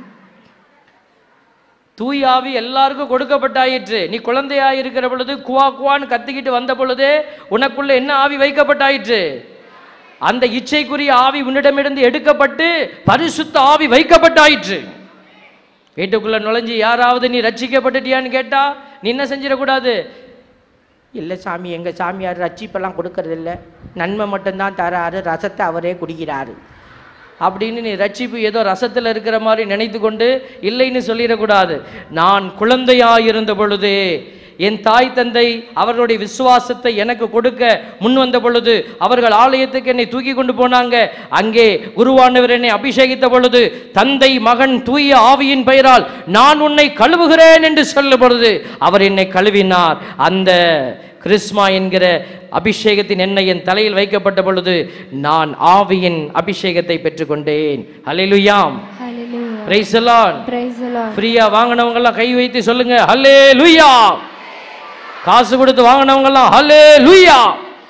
தூய ஆவி எல்லாருக்கும் கொடுக்கப்பட்டாயிற்று. நீ குழந்தையாக இருக்கிற பொழுது குவா குவான்னு கத்திக்கிட்டு வந்த பொழுது உனக்குள்ள என்ன ஆவி வைக்கப்பட்டாயிற்று? அந்த இச்சைக்குரிய ஆவி உன்னிடமிருந்து எடுக்கப்பட்டு பரிசுத்த ஆவி வைக்கப்பட்டாயிற்று. வீட்டுக்குள்ள நுழைஞ்சு யாராவது நீ ரட்சிக்கப்பட்டுட்டியான்னு கேட்டா நீ என்ன செஞ்சிடக்கூடாது? இல்லை சாமி, எங்கள் சாமியார் ரட்சிப்பெல்லாம் கொடுக்கறதில்ல, நன்மை மட்டும்தான் தராரு, ரசத்தை அவரே குடிக்கிறாரு அப்படின்னு நீ ரட்சிப்பு ஏதோ ரசத்தில் இருக்கிற மாதிரி நினைத்து கொண்டு இல்லைன்னு சொல்லிடக்கூடாது. நான் குழந்தையாயிருந்த பொழுது என் தாய் தந்தை அவர்களுடைய விசுவாசத்தை எனக்கு கொடுக்க முன் வந்த பொழுது அவர்கள் ஆலயத்துக்கு என்னை தூக்கி கொண்டு போனாங்க. அங்கே குருவானவர் என்னை அபிஷேகித்த பொழுது தந்தை மகன் தூய ஆவியின் பெயரால் நான் உன்னை கழுவுகிறேன் என்று சொல்லும் பொழுது அவர் என்னை கழுவினார். அந்த கிறிஸ்மா என்கிற அபிஷேகத்தின் எண்ணெய் என் தலையில் வைக்கப்பட்ட பொழுது நான் ஆவியின் அபிஷேகத்தை பெற்றுக்கொண்டேன். Hallelujah, praise the Lord. ஃப்ரீயா வாங்கினவங்க எல்லாம் கை வைத்து சொல்லுங்க ஹல்லேலூயா. காசு கொடுத்து வாங்கினவங்க எல்லாம் ஹல்லேலூயா.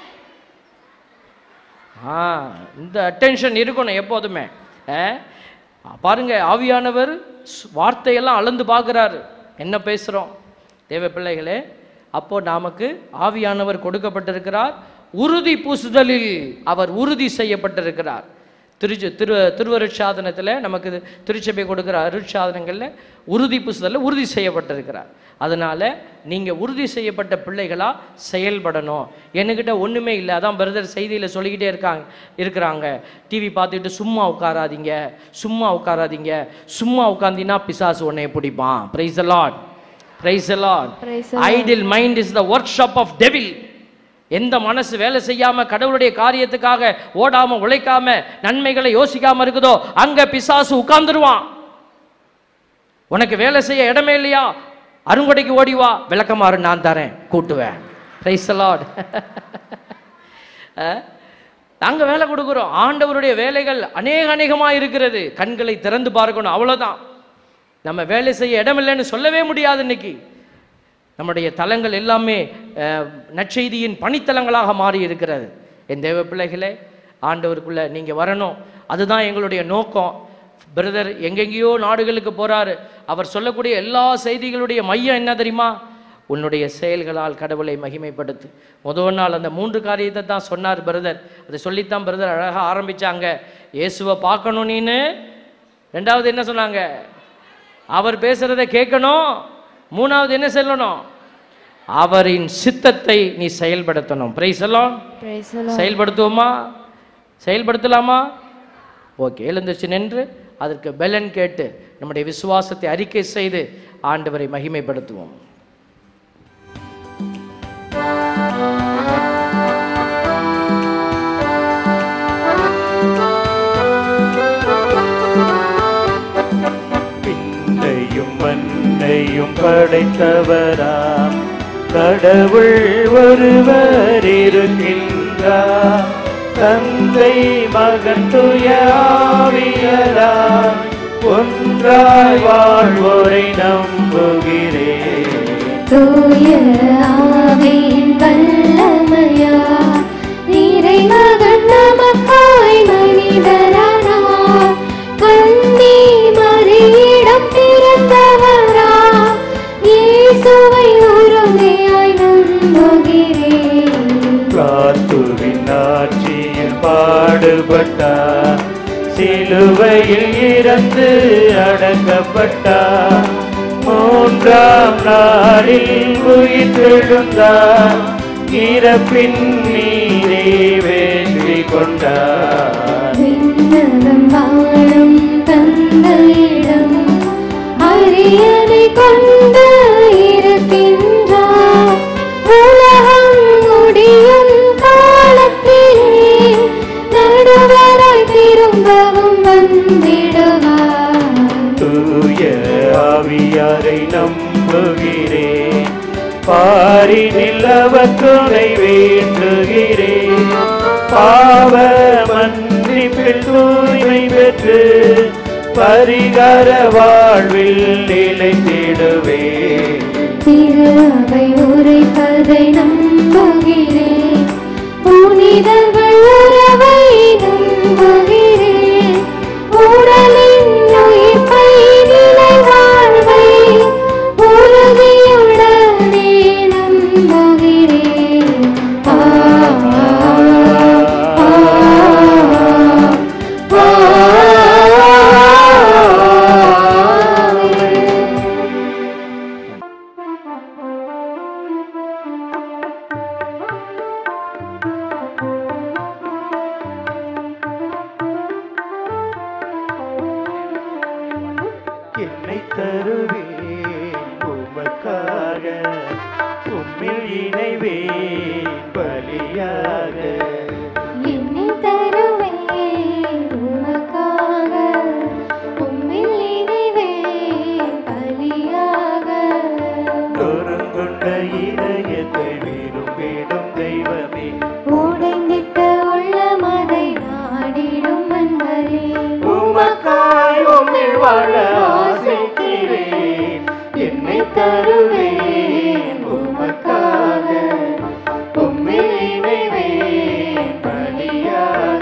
இந்த அட்டென்ஷன் இருக்கணும் எப்போதுமே. பாருங்க, ஆவியானவர் வார்த்தையெல்லாம் அளந்து பார்க்கிறாரு, என்ன பேசுறோம் தேவ பிள்ளைகளே. அப்போ நமக்கு ஆவியானவர் கொடுக்கப்பட்டிருக்கிறார். உறுதி பூசுதலில் அவர் உறுதி செய்யப்பட்டிருக்கிறார். திருவருட்சாதனத்தில் நமக்கு திருச்சபை கொடுக்குற அருட்சாதனங்களில் உறுதி பூசுதலில் உறுதி செய்யப்பட்டிருக்கிறார். அதனால் நீங்கள் உறுதி செய்யப்பட்ட பிள்ளைகளாக செயல்படணும். என்கிட்ட ஒன்றுமே இல்லை, அதான் பிரதர் செய்தியில் சொல்லிக்கிட்டே இருக்கிறாங்க. டிவி பார்த்துக்கிட்டு சும்மா உட்காராதீங்க, சும்மா உட்காந்தினா பிசாசு உன்னை பிடிப்பான். Praise the Lord, praise the Lord. Idle mind is the workshop of devil. எந்த மனசு வேலை செய்யாம கடவுளுடைய காரியத்துக்காக ஓடாம உழைக்காம நன்மைகளை யோசிக்காம இருக்குதோ அங்க பிசாசு உட்கார்ந்துருவான். உனக்கு வேலை செய்ய இடமே இல்லையா? அருங்கொடைக்கு ஓடிவா, விளக்கமாறு நான் தரேன், கூட்டுவேன். Price the Lord. நாங்க வேலை கொடுக்குறோம். ஆண்டவருடைய வேலைகள் அநேகமா இருக்கிறது. கண்களை திறந்து பார்க்கணும், அவ்வளவுதான். நம்ம வேலை செய்ய இடம் இல்லைன்னு சொல்லவே முடியாது. இன்னைக்கு நம்முடைய தலங்கள் எல்லாமே நற்செய்தியின் பணித்தலங்களாக மாறி இருக்கிறது. என் தேவ பிள்ளைகளே, ஆண்டவருக்குள்ள நீங்க வரணும். அதுதான் எங்களுடைய நோக்கம். பிரதர் எங்கெங்கேயோ நாடுகளுக்கு போறாரு. அவர் சொல்லக்கூடிய எல்லா செய்திகளுடைய மையம் என்ன தெரியுமா? உன்னுடைய செயல்களால் கடவுளை மகிமைப்படுத்து. முதல் நாள் அந்த 3 காரியத்தை தான் சொன்னார் பிரதர். அதை சொல்லித்தான் பிரதர் அழகாக ஆரம்பித்தாங்க. இயேசுவை பார்க்கணும் நீனு. 2வது என்ன சொன்னாங்க? அவர் பேசுகிறத கேட்கணும். 3வது என்ன சொல்லணும்? அவரின் சித்தத்தை நீ செயல்படுத்தணும். பிரைஸ் எல்லாம் செயல்படுத்துவோமா? செயல்படுத்தலாமா? ஓகே, எழுந்திருச்சு நின்று அதற்கு பெலன் கேட்டு நம்முடைய விசுவாசத்தை அறிக்கை செய்து ஆண்டவரை மகிமைப்படுத்துவோம். விண்ணையும் மண்ணையும் படைத்தவராம் கடவுள் ஒருவர் இருக்கின்றார். தந்தை மகன் தூய ஆவியாராய் ஒன்றாய் வாழ்வோரை நம்புகிறேன். தூய ஆவியின் வல்லமையா இறைமகன் நமக்காய் மனிதரானார். கன்னி மரியிடம் பிறந்தவரா இயேசுவை உறுதியாய் நம்புகிறேன். பிளாத்துவின் ஆட்சியில் பாடுபட்டார். சிலுவையில் இறந்து அடக்கப்பட்டார். 3ஆம் நாளில் உயிர்த்தெழுந்தார். இறப்பின் மீதே வெற்றி கொண்டார். விண்ணகம் வாழும் தந்தையிடம் அரியணை கொண்டு இருக்கின்றார். உலகம் முடியும் காலத்திலே நடுவராய் திரும்பவும் வந்திடுவார். தூய ஆவியாரை நம்புகிறேன். பாரினில் அவர் துணை வேண்டுகிறேன். பாவ மன்னிப்பில் தூய்மை பெற்று பரிகார வாழ்வில் நிலைத்திடுவேன். திரு அவை உரைப்பதை நம்புகிறேன். புனிதர்கள் உறவை நம்புகிறேன். உடலின் உயிர்ப்பை நிலை வாழ்வை உறுதியுடனே நம்புகிறேன். என்னை தருவேன் உமக்காக, உம்மில் இணைவேன் பலியாக. என்னை தருவேன் உமக்காக, உம்மில் இணைவேன் பலியாக. நொறுங்குண்ட இதயத்தை விரும்பிடும் தெய்வமே, உடைந்திட்ட உள்ளமதை நாடிடும் அன்பரே. உமக்காய் உம்மில் வாழ ஆசைக்கிறேன். என்னை தருவேன் உமக்காக, உம்மில் இணைவேன் பலியாக.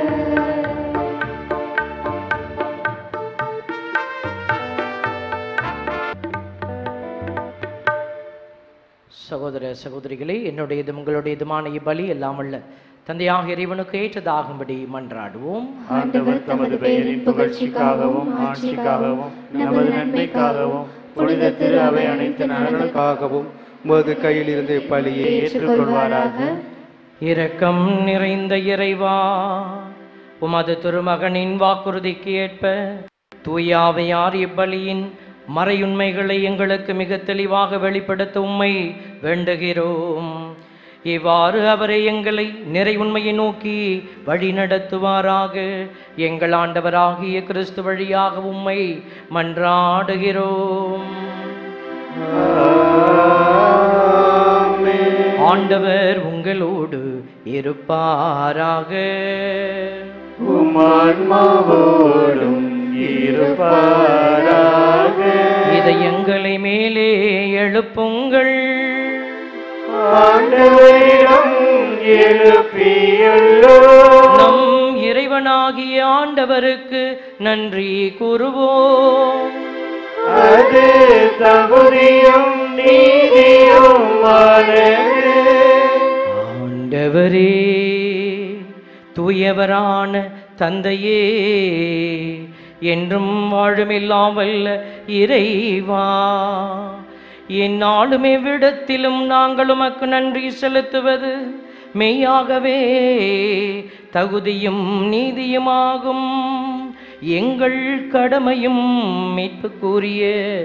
சகோதர சகோதரிகளே, என்னுடையதும் உங்களுடையதுமான இப்பலி எல்லாம் அல்ல தந்தையாக இறைவனுக்கு ஏற்றதாகும்படி மன்றாடுவோம். ஆண்டவர் தமது பெயரின் புகழ்ச்சிக்காகவும் ஆட்சிக்காகவும் நமது நன்மைக்காகவும் புனித திரு அவை அனைத்து நலனுக்காகவும் உமது கையில் இருந்து பலியை ஏற்றுக்கொள்வாராக. இரக்கம் நிறைந்த இறைவா, உமது திருமகனின் வாக்குறுதிக்கு ஏற்ப தூயாவையார் இப்பலியின் மறையுண்மைகளை எங்களுக்கு மிக தெளிவாக வெளிப்படுத்த உம்மை வேண்டுகிறோம். இவ்வாறு அவரை எங்களை நிறை உண்மையை நோக்கி வழி நடத்துவாராக. எங்கள் ஆண்டவராகிய கிறிஸ்து வழியாக உம்மை மன்றாடுகிறோம். ஆண்டவர் உங்களோடு இருப்பாராக. உம்மான்மாவோடும் இருப்பாராக. இதயங்களை மேலே எழுப்புங்கள். ஆண்டவரிடம் எழுப்பியுள்ளோம். நம் இறைவனாகிய ஆண்டவருக்கு நன்றி கூறுவோம். அது தகுதியும் நீதியுமானது. ஆண்டவரே, தூயவரான தந்தையே, என்றும் வாழுமெல்லாம் வல்ல இறைவா, எந்நாளுமே விடத்திலும் நாங்கள் உமக்கு நன்றி செலுத்துவது மெய்யாகவே தகுதியும் நீதியுமாகும். எங்கள் கடமையும் மீட்புக்குரிய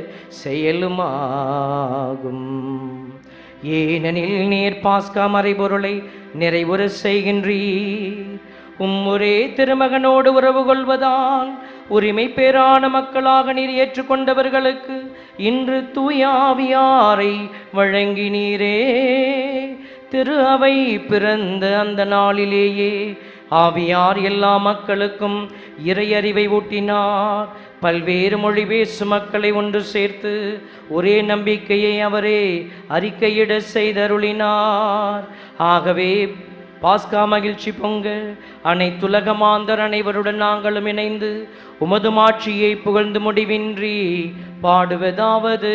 செயலுமாகும். ஏனெனில் நீர் பாஸ்கா மறைபொருளை நிறைவுற செய்கின்றீர். ஒரே திருமகனோடு உறவு கொள்வதால் உரிமை பேரான மக்களாக நீர் ஏற்றுக்கொண்டவர்களுக்கு இன்று தூய ஆவியாரை வழங்கினீரே. திரு அவை பிறந்த அந்த நாளிலேயே ஆவியார் எல்லா மக்களுக்கும் இறையறிவை ஊட்டினார். பல்வேறு மொழி பேசும் மக்களை ஒன்று சேர்த்து ஒரே நம்பிக்கையை அவரே அறிக்கையிட செய்தருளினார். ஆகவே பாஸ்கா மகிழ்ச்சி பொங்க அனைத்துலக மாந்தர் அனைவருடன் நாங்களும் இணைந்து உமது மாட்சியை புகழ்ந்து முடிவின்றி பாடுவதாவது: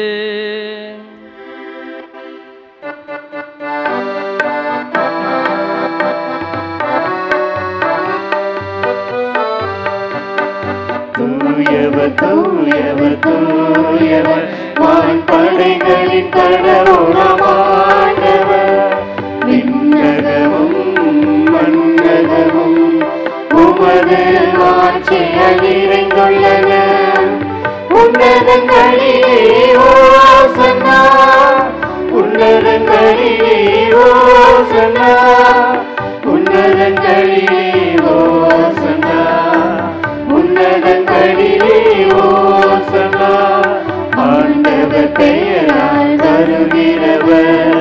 தூயவர் தூயவர் தூயவர் வான்படைகளின் கடவுளமானவர். விண்ணகமும் மண்ணகமும் உமது ஆட்சியால் நிறைந்துள்ளன. உன்னதங்களிலே ஓசன்னா, உன்னதங்களிலே ஓசன்னா, உன்னதங்களிலே ஓசன்னா, உன்னதங்களிலே ஓசன்னா. ஆண்டவர் பெயரால் வருகிறவர்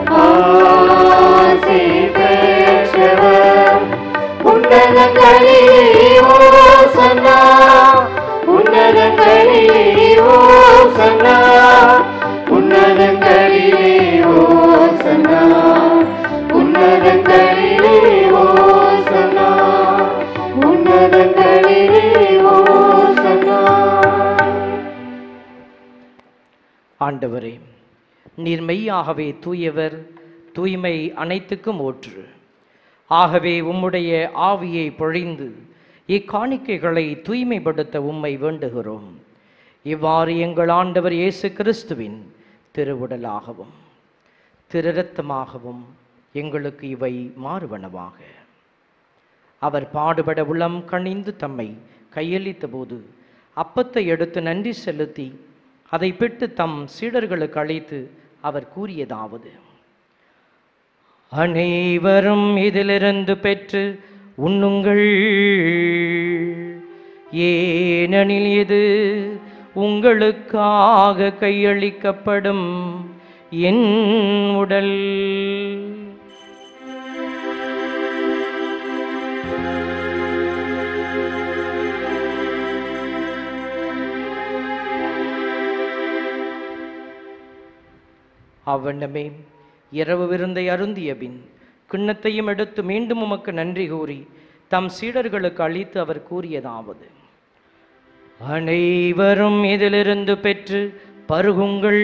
ஆசி பெற்றவர். உன்னதங்களிலே ஓசன்னா, உன்னதங்களிலே ஓசன்னா, உன்னதங்களிலே ஓசன்னா, உன்னதங்களிலே ஓசன்னா, உன்னதங்களிலே ஓசன்னா. ஆண்டவரே, நீர் மெய்யாகவே தூயவர், தூய்மை அனைத்துக்கும் ஊற்று. ஆகவே உம்முடைய ஆவியை பொழிந்து இக்காணிக்கைகளை தூய்மைப்படுத்த உம்மை வேண்டுகிறோம். இவ்வாறு எங்கள் ஆண்டவர் இயேசு கிறிஸ்துவின் திருவுடலாகவும் திரு இரத்தமாகவும் எங்களுக்கு இவை மாறுவனவாக. அவர் பாடுபட உளம் கனிந்து தம்மை கையளித்த போது அப்பத்தை எடுத்து நன்றி செலுத்தி அதை பெற்று தம் சீடர்களுக்கு அழைத்து அவர் கூறியதாவது: அனைவரும் இதிலிருந்து பெற்று உண்ணுங்கள், ஏனெனில் இது உங்களுக்காக கையளிக்கப்படும் என் உடல். அவ்வண்ணமே இரவு விருந்தை அருந்திய பின் கிண்ணத்தையும் எடுத்து மீண்டும் உமக்கு நன்றி கூறி தம் சீடர்களுக்கு அளித்து அவர் கூறியதாவது: அனைவரும் இதிலிருந்து பெற்று பருகுங்கள்,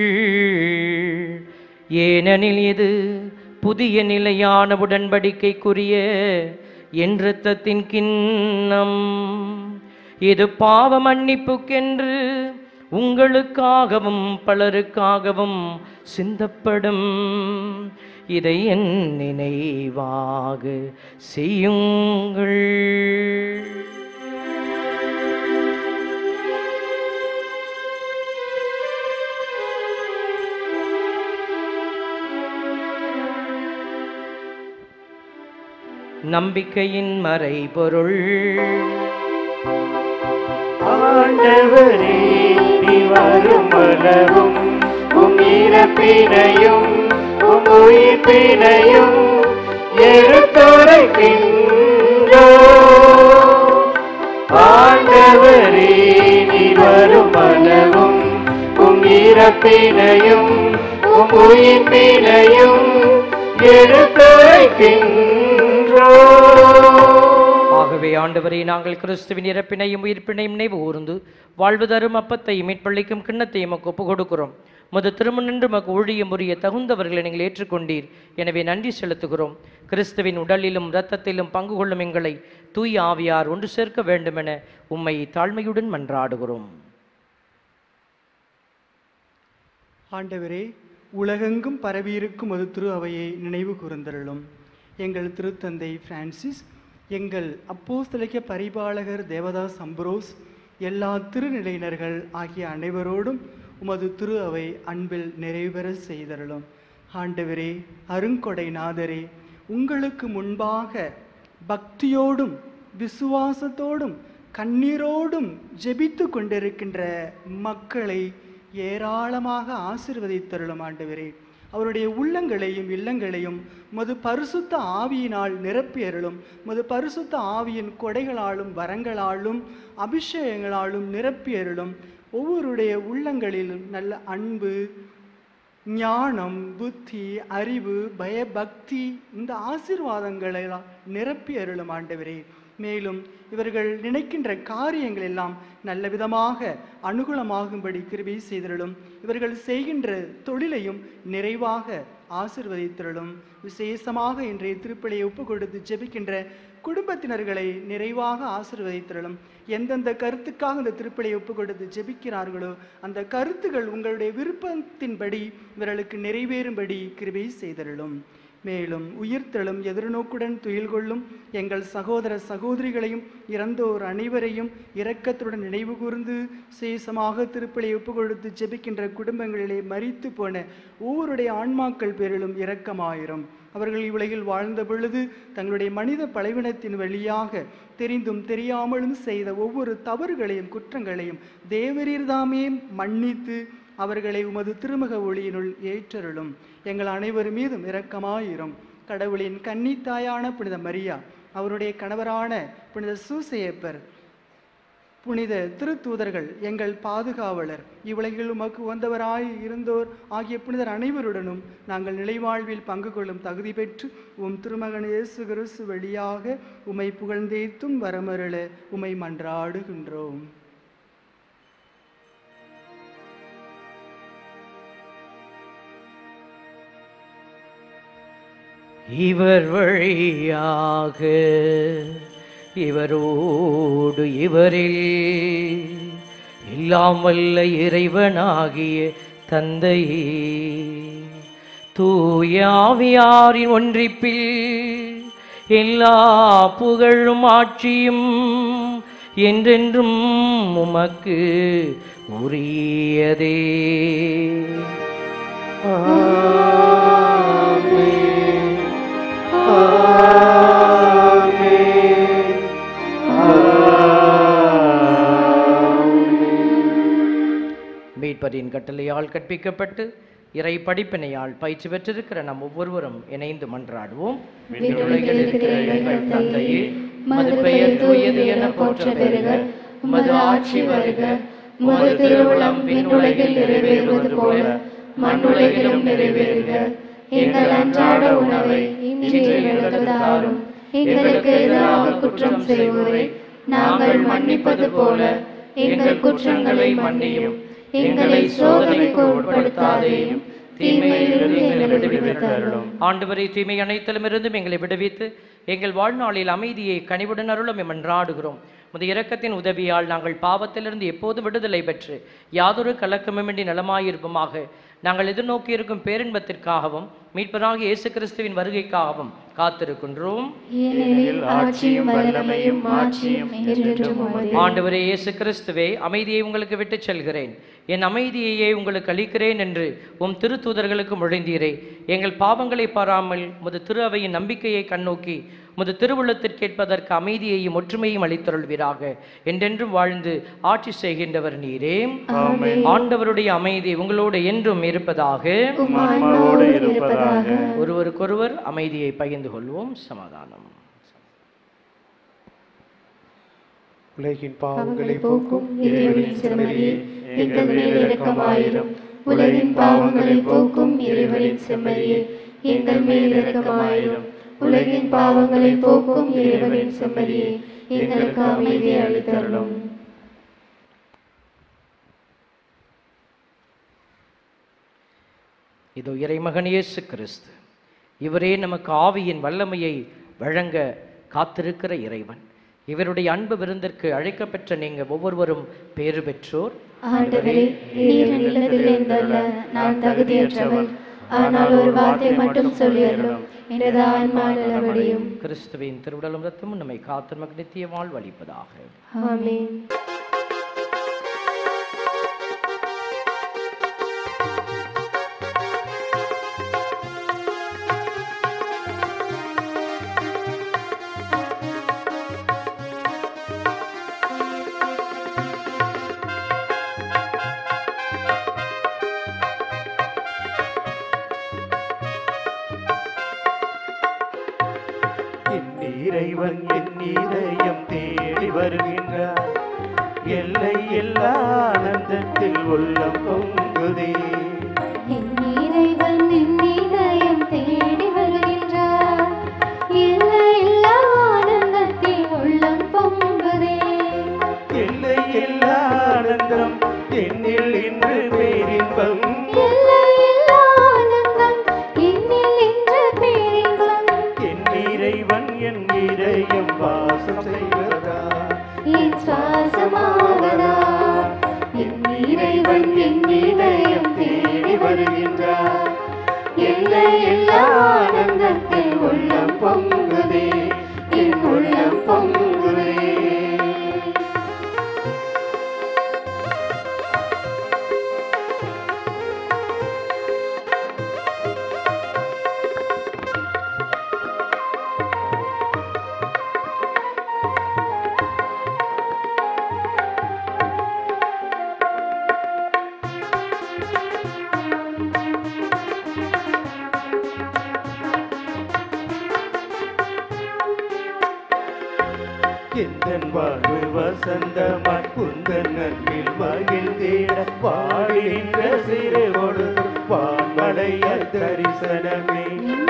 ஏனெனில் இது புதிய நிலையான உடன்படிக்கைக்குரிய என் இரத்தத்தின் கிண்ணம். இது பாவ மன்னிப்புக்கென்று உங்களுக்காகவும் பலருக்காகவும் சிந்தப்படும். இதை என் நினைவாக செய்யுங்கள். நம்பிக்கையின் மறைபொருள். ஆண்டவரே, நீ வருமளவும் உம் இறப்பினையும் உம் உயிர்ப்பினையும் எடுத்துரைக்கின்றோம். ஆண்டவரே, நீ வருமளவும் உம் இறப்பினையும் உம் உயிர்ப்பினையும் எடுத்துரைக்கின்றோம். ஆகவே ஆண்டவரே, நாங்கள் கிறிஸ்துவின் இறப்பினையும் உயிர்ப்பினையும் நினைவு கூர்ந்து வாழ்வு தரும் அப்பத்தையும் மீட்பளிக்கும் கிண்ணத்தையும் ஒப்பு கொடுக்கிறோம். உமது திருமணன்று மக்கு ஊழியம் புரிய தகுந்தவர்களை நீங்கள் ஏற்றுக்கொண்டீர். எனவே நன்றி செலுத்துகிறோம். கிறிஸ்துவின் உடலிலும் இரத்தத்திலும் பங்கு கொள்ளும் எங்களை தூய ஆவியார் ஒன்று சேர்க்க வேண்டுமென உம்மை தாழ்மையுடன் மன்றாடுகிறோம். ஆண்டவரே, உலகெங்கும் பரவியிருக்கும் ஒரு திரு அவையை நினைவு கூர்ந்தருளும். எங்கள் திருத்தந்தை பிரான்சிஸ், எங்கள் அப்போஸ்தலிக்க பரிபாலகர் தேவதாஸ் அம்ப்ரோஸ், எல்லா திருநிலையினர்கள் ஆகிய அனைவரோடும் உமது திரு அவை அன்பில் நிறைவேற செய்தருளும். ஆண்டவரே, அருங்கொடை நாதரே, உங்களுக்கு முன்பாக பக்தியோடும் விசுவாசத்தோடும் கண்ணீரோடும் ஜெபித்து கொண்டிருக்கின்ற மக்களை ஏராளமாக ஆசீர்வதித்தருளும். ஆண்டவரே, அவருடைய உள்ளங்களையும் இல்லங்களையும் மது பரிசுத்த ஆவியினால் நிரப்பி அருளும். மது பரிசுத்த ஆவியின் கொடைகளாலும் வரங்களாலும் அபிஷேகங்களாலும் நிரப்பி அருளும். ஒவ்வொருடைய உள்ளங்களிலும் நல்ல அன்பு, ஞானம், புத்தி, அறிவு, பயபக்தி இந்த ஆசீர்வாதங்களெல்லாம் நிரப்பி அருளும். ஆண்டவரே, மேலும் இவர்கள் நினைக்கின்ற காரியங்கள் எல்லாம் நல்ல விதமாக அனுகூலமாகும்படி கிருபை செய்திருளும். இவர்கள் செய்கின்ற தொழிலையும் நிறைவாக ஆசீர்வதித்திருளும். விசேஷமாக இன்றைய திருப்பலியை ஒப்பு கொடுத்து ஜெபிக்கின்ற குடும்பத்தினர்களை நிறைவாக ஆசீர்வதித்திருளும். எந்தெந்த கருத்துக்காக இந்த திருப்பலியை ஒப்பு கொடுத்து ஜெபிக்கிறார்களோ அந்த கருத்துகள் உங்களுடைய விருப்பத்தின்படி இவர்களுக்கு நிறைவேறும்படி கிருபை செய்திருளும். மேலும் உயிர்த்தெழும் எதிர்நோக்குடன் துயில் கொள்ளும் எங்கள் சகோதர சகோதரிகளையும் இறந்தோர் அனைவரையும் இரக்கத்துடன் நினைவு கூர்ந்து சேசமாக திருப்பலியை ஒப்பு கொடுத்து ஜெபிக்கின்ற குடும்பங்களிலே மரித்து போன ஒவ்வொருடைய ஆன்மாக்கள் பேரிலும் இரக்கமாயிரும். அவர்கள் இவ்வுலகில் வாழ்ந்த பொழுது தங்களுடைய மனித பலவீனத்தின் வழியாக தெரிந்தும் தெரியாமலும் செய்த ஒவ்வொரு தவறுகளையும் குற்றங்களையும் தேவரீர்தாமே மன்னித்து அவர்களை உமது திருமுக ஒளியினுள் ஏற்றருளும். எங்கள் அனைவர் மீதும் இரக்கமாயிரும். கடவுளின் கன்னித்தாயான புனித மரியா, அவருடைய கணவரான புனித சூசையப்பர், புனித திருத்தூதர்கள், எங்கள் பாதுகாவலர், இவ்வுலகில் உமக்கு வந்தவராய் இருந்தோர் ஆகிய புனிதர் அனைவருடனும் நாங்கள் நிலைவாழ்வில் பங்கு கொள்ளும் தகுதி பெற்று உம் திருமகன் இயேசு கிறிஸ்து வழியாக உம்மை புகழ்ந்தேத்தும் வரமருள உம்மை மன்றாடுகின்றோம். இவர் வழியாக இவரோடு இவரில் எல்லாம் வல்ல இறைவனாகிய தந்தையே, தூய ஆவியாரின் ஒன்றிப்பில் எல்லா புகழும் ஆட்சியும் என்றென்றும் உமக்கு உரியதே. மீட்பரின் கட்டளையால் கற்பிக்கப்பட்டு இறை படிப்பினையால் பயிற்சி பெற்றிருக்கிற நம் ஒவ்வொருவரும் இணைந்து மன்றாடுவோம். எங்கள் தந்தையே, உமது பெயர் தூயது என போற்ற பெறுக, உமது ஆட்சி வருக, உமது திருவுளம் விண்ணுலகில் நிறைவேறுவது போல மண்ணுலகிலும் நிறைவேறுக. எங்கள் அன்றாட உணவை இன்று எங்களுக்கு தாரும். எங்களுக்கு எதிராக குற்றம் செய்வோரை நாங்கள் மன்னிப்பது போல எங்கள் குற்றங்களை மன்னியும். எங்களை சோதனைக்கு உட்படுத்தாதேயும், தீமையிலிருந்து எங்களை விடுவித்தருளும். ஆண்டவரே, தீமை அனைத்திலும் இருந்தும் எங்களை விடுவித்து எங்கள் வாழ்நாளில் அமைதியை கனிவுடன் அருளும் மன்றாடுகிறோம். முது இரக்கத்தின் உதவியால் நாங்கள் பாவத்திலிருந்து எப்போதும் விடுதலை பெற்று யாதொரு கலக்கமின்றி நலமாயிருப்போமாக. நாங்கள் எதிர்நோக்கி இருக்கும் பேரின்பத்திற்காகவும் மீட்பராகிய இயேசு கிறிஸ்துவின் வருகைக்காகவும் காத்திருக்கின்றோம். ஆண்டவரே இயேசு கிறிஸ்துவே, அமைதியை உங்களுக்கு விட்டு செல்கிறேன், என் அமைதியையே உங்களுக்கு அளிக்கிறேன் என்று உம் திருத்தூதர்களுக்கு மொழிந்தீரே. எங்கள் பாவங்களை பாராமல் முது திரு அவையின் நம்பிக்கையை கண்ணோக்கி முது திருவுள்ளத்திற்கேற்பதற்கு அமைதியையும் ஒற்றுமையும் அளித்தருள்வீராக. என்றென்றும் வாழ்ந்து ஆட்சி செய்கின்றவர் நீரே. ஆண்டவருடைய அமைதி உங்களோடு என்றும் இருப்பதாக. ஒருவருக்கொருவர் அமைதியை பகிர்ந்து கொள்வோம். சமாதானம். உலகின் பாவங்களை போக்கும் இறைவனின் செம்மறியே, எங்கள் மேல் இரக்கமாயிரும். உலகின் பாவங்களை போக்கும் இறைவனின் செம்மறியே, எங்கள் மேல் இரக்கமாயிரும். உலகின் பாவங்களை போக்கும் இறைவனின் செம்மறியே, எங்களுக்கு அமைதியை அளித்தருளும். இதோ இறைமகன் இயேசு கிறிஸ்து, இவரே நமக்கு ஆவியின் வல்லமையை வழங்க காத்திருக்கிற இறைவன். இவருடைய அன்பு விருந்திற்கு அழைக்கப்பெற்ற நீங்க ஒவ்வொருவரும் பேறு பெற்றோர். ஆண்டவரே, நீர் என் இல்லத்தில் இருந்தல்ல நான் தகுதியற்றவன், ஆனால் ஒரு வார்த்தை மட்டும் சொல்லியருளும், எனது ஆன்மா நலமடையும். கிறிஸ்துவின் திருவுடலும் இரத்தமும் நம்மை காத்து நமக்கு நித்திய வாழ்வு அளிப்பதாக. ஆமென். இறைவன் என் இதயம் தேடி வருகின்றார், எல்லை எல்லா ஆனந்தத்தில் உள்ளம் பொங்குதே. என் இறைவன் என் இதயம் தேடி வருகின்றார், எல்லை எல்லா ஆனந்தத்தில் உள்ளம் பொங்குதே. எல்லை எல்லா ஆனந்தம் என்னில் இன்று பேரின்பம், எல்லை எல்லா ஆனந்தம் என்னில் இன்று பேரின்பம். என் இறைவன் என் இதயம் வாசம் செய்வதா, என் சுவாசமாவதா. என் இறைவன் என் இதயம் தேடி வருகின்றார், எல்லை எல்லா ஆனந்தத்தில் உள்ளம் பொங்குதே, என் உள்ளம் பொங்குதே. எந்தன் வாழ்வு வசந்தமாய் குந்தன் அன்பில் மகிழ்ந்திட, வாழுகின்ற சிறு பொழுது வான்மடைய தரிசனமே.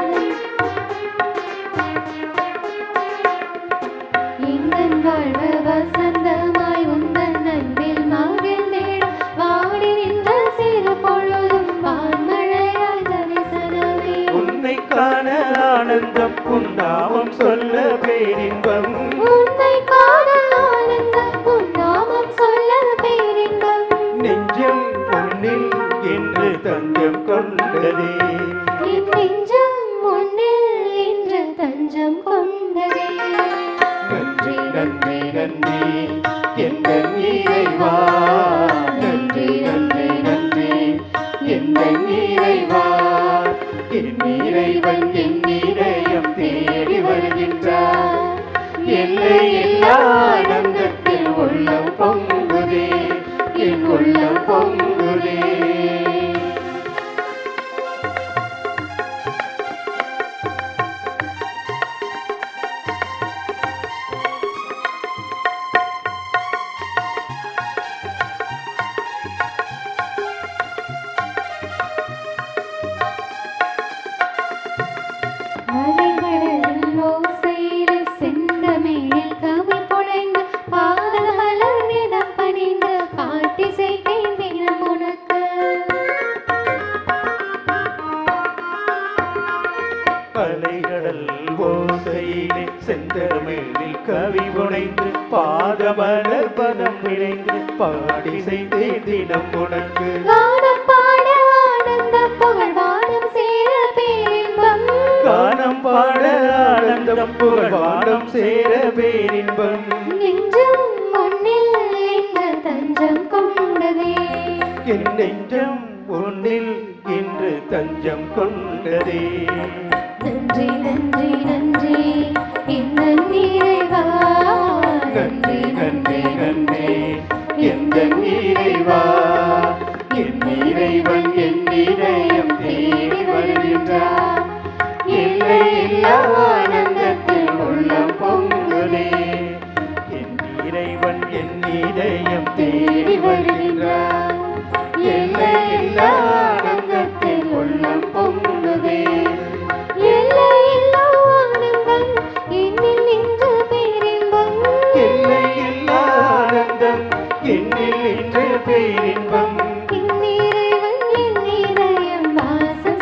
எந்தன் வாழ்வு வசந்தமாய் உந்தன் அன்பில் மகிழ்ந்திட, வாடி நின்ற சிறு பொழுதும் வான்மழையாய் தரிசனமே. உன்னை காண ஆனந்தம், உன் நாமம் சொல்ல பேரின்பம், உன்னை காண ஆனந்தம், உன் நாமம் சொல்ல பேரின்பம். நெஞ்சம் உன்னில் என்று தஞ்சம் கொண்டதே. என் நெஞ்சம் உன்னில் இன்று தஞ்சம் கொண்டதே. நன்றி நன்றி நன்றி எந்தன் இறைவா, நன்றி நன்றி நன்றி எந்தன் இறைவா. என் இறைவன் என் இதயம் தேடி வருகின்றார், எல்லை எல்லா ஆனந்தத்தில் உள்ளம் பொங்குதே, என் உள்ளம் பொங்குதே. அலைகடலின் ஓசையிலே செந்தமிழில் கவி புனைந்து, பாதமலர் நிதம் பணிந்து, பாட்டிசைத்தேன் தினம் உனக்கு. அலைகடல் ஓசையிலே செந்தமிழில் கவி புனைந்து, பாதமலர் பதம் விளைந்து, பாடி செய்தேன் தினம் உனக்கு. கானம் பாட ஆனந்த புகழ் வானம் சேர பேரின்பம். கானம் பாட ஆனந்தம் புகழ் வானம் சேர பேரின்பம். நெஞ்சம் உன்னில் இன்று தஞ்சம் கொண்டதே. என் நெஞ்சம் உன்னில் இன்று தஞ்சம் கொண்டதே. நன்றி நன்றி நன்றி இந்த இறைவா, நன்றி நன்றி நன்றி எந்தன் இறைவா. என் இறைவன் என் இதயம் தேடி வருகின்றார், எல்லை இல்லா ஆனந்தத்தில் உள்ளம் பொங்குதே. என் இறைவன் என் இதயம் தேடி வருகின்றார், எல்லை இல்லா ஆனந்தத்தில் உள்ளம் பொங்குதே. எல்லை இல்லா ஆனந்தம் என்னில் இன்று பேரின்பம். எல்லை இல்லா ஆனந்தம் என்னில் இன்று பேரின்பம். என் இறைவன் என் இதயம் வாசம்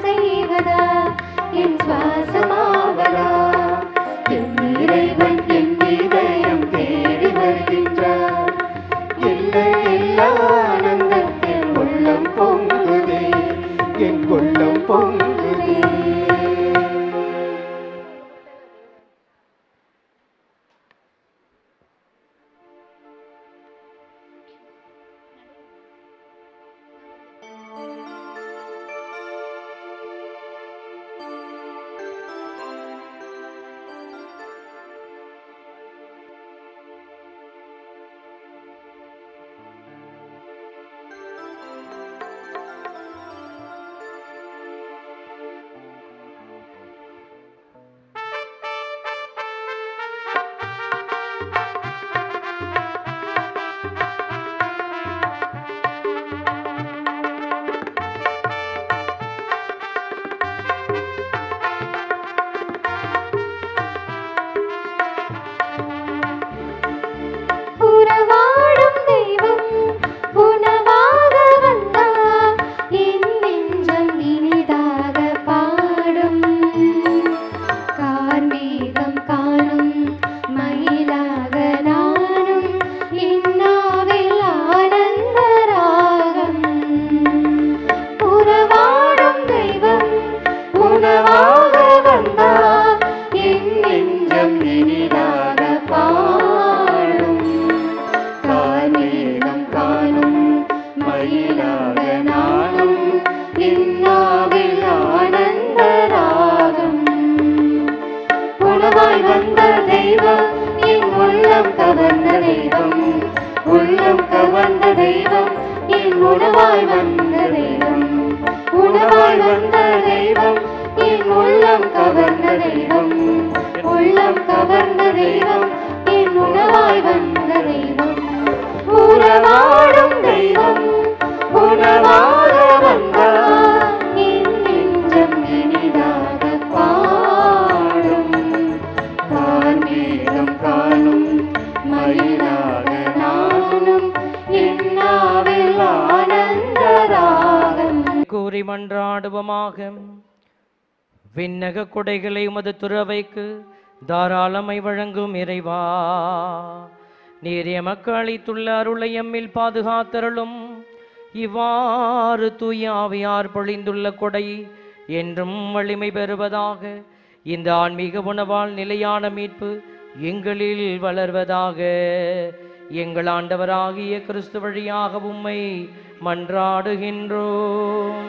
தெய்வம், உள்ளம் கவர்ந்த தெய்வம், என் உணவாய் வந்த தெய்வம், உறவாடும் தெய்வம், உணவாக வந்தார், என் நெஞ்சம் இனிதாக பாடும். கார்மேகம் காணும் மயிலாக நானும், என்னாவில் ஆனந்த ராகம். கூறி மன்றாடுவோமாக. விண்ணக கொடைகளை உமது துறவைக்கு தாராளமை வழங்கும் இறைவா, நீர் எமக்கு அளித்துள்ள அருளை எம்மில் பாதுகாத்தருளும். இவ்வாறு தூய ஆவியார் பொழிந்துள்ள கொடை என்றும் வலிமை பெறுவதாக. இந்த ஆன்மீக உணவால் நிலையான மீட்பு எங்களில் வளர்வதாக. எங்கள் ஆண்டவராகிய கிறிஸ்து வழியாக உம்மை மன்றாடுகின்றோம்.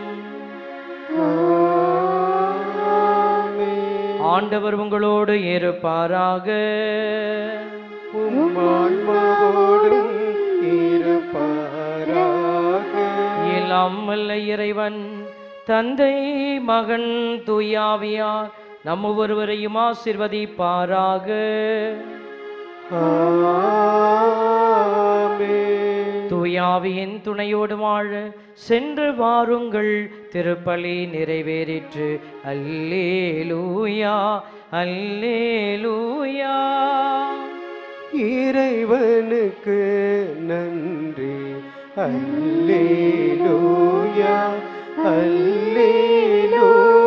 ஆண்டவர் உங்களோடு இருப்பாராக. உம்மான்மாவோடும் இருப்பாராக. எல்லாம் வல்ல இறைவன் தந்தை மகன் தூயாவியார் நம் ஒவ்வொருவரையும் ஆசீர்வதிப்பாராக. தூயாவியின் துணையோடு வாழ சென்று வாருங்கள். திருப்பலி நிறைவேறிற்று. அல்லேலூயா அல்லேலூயா. இறைவனுக்கு நன்றி. அல்லேலூயா அல்லேலூயா.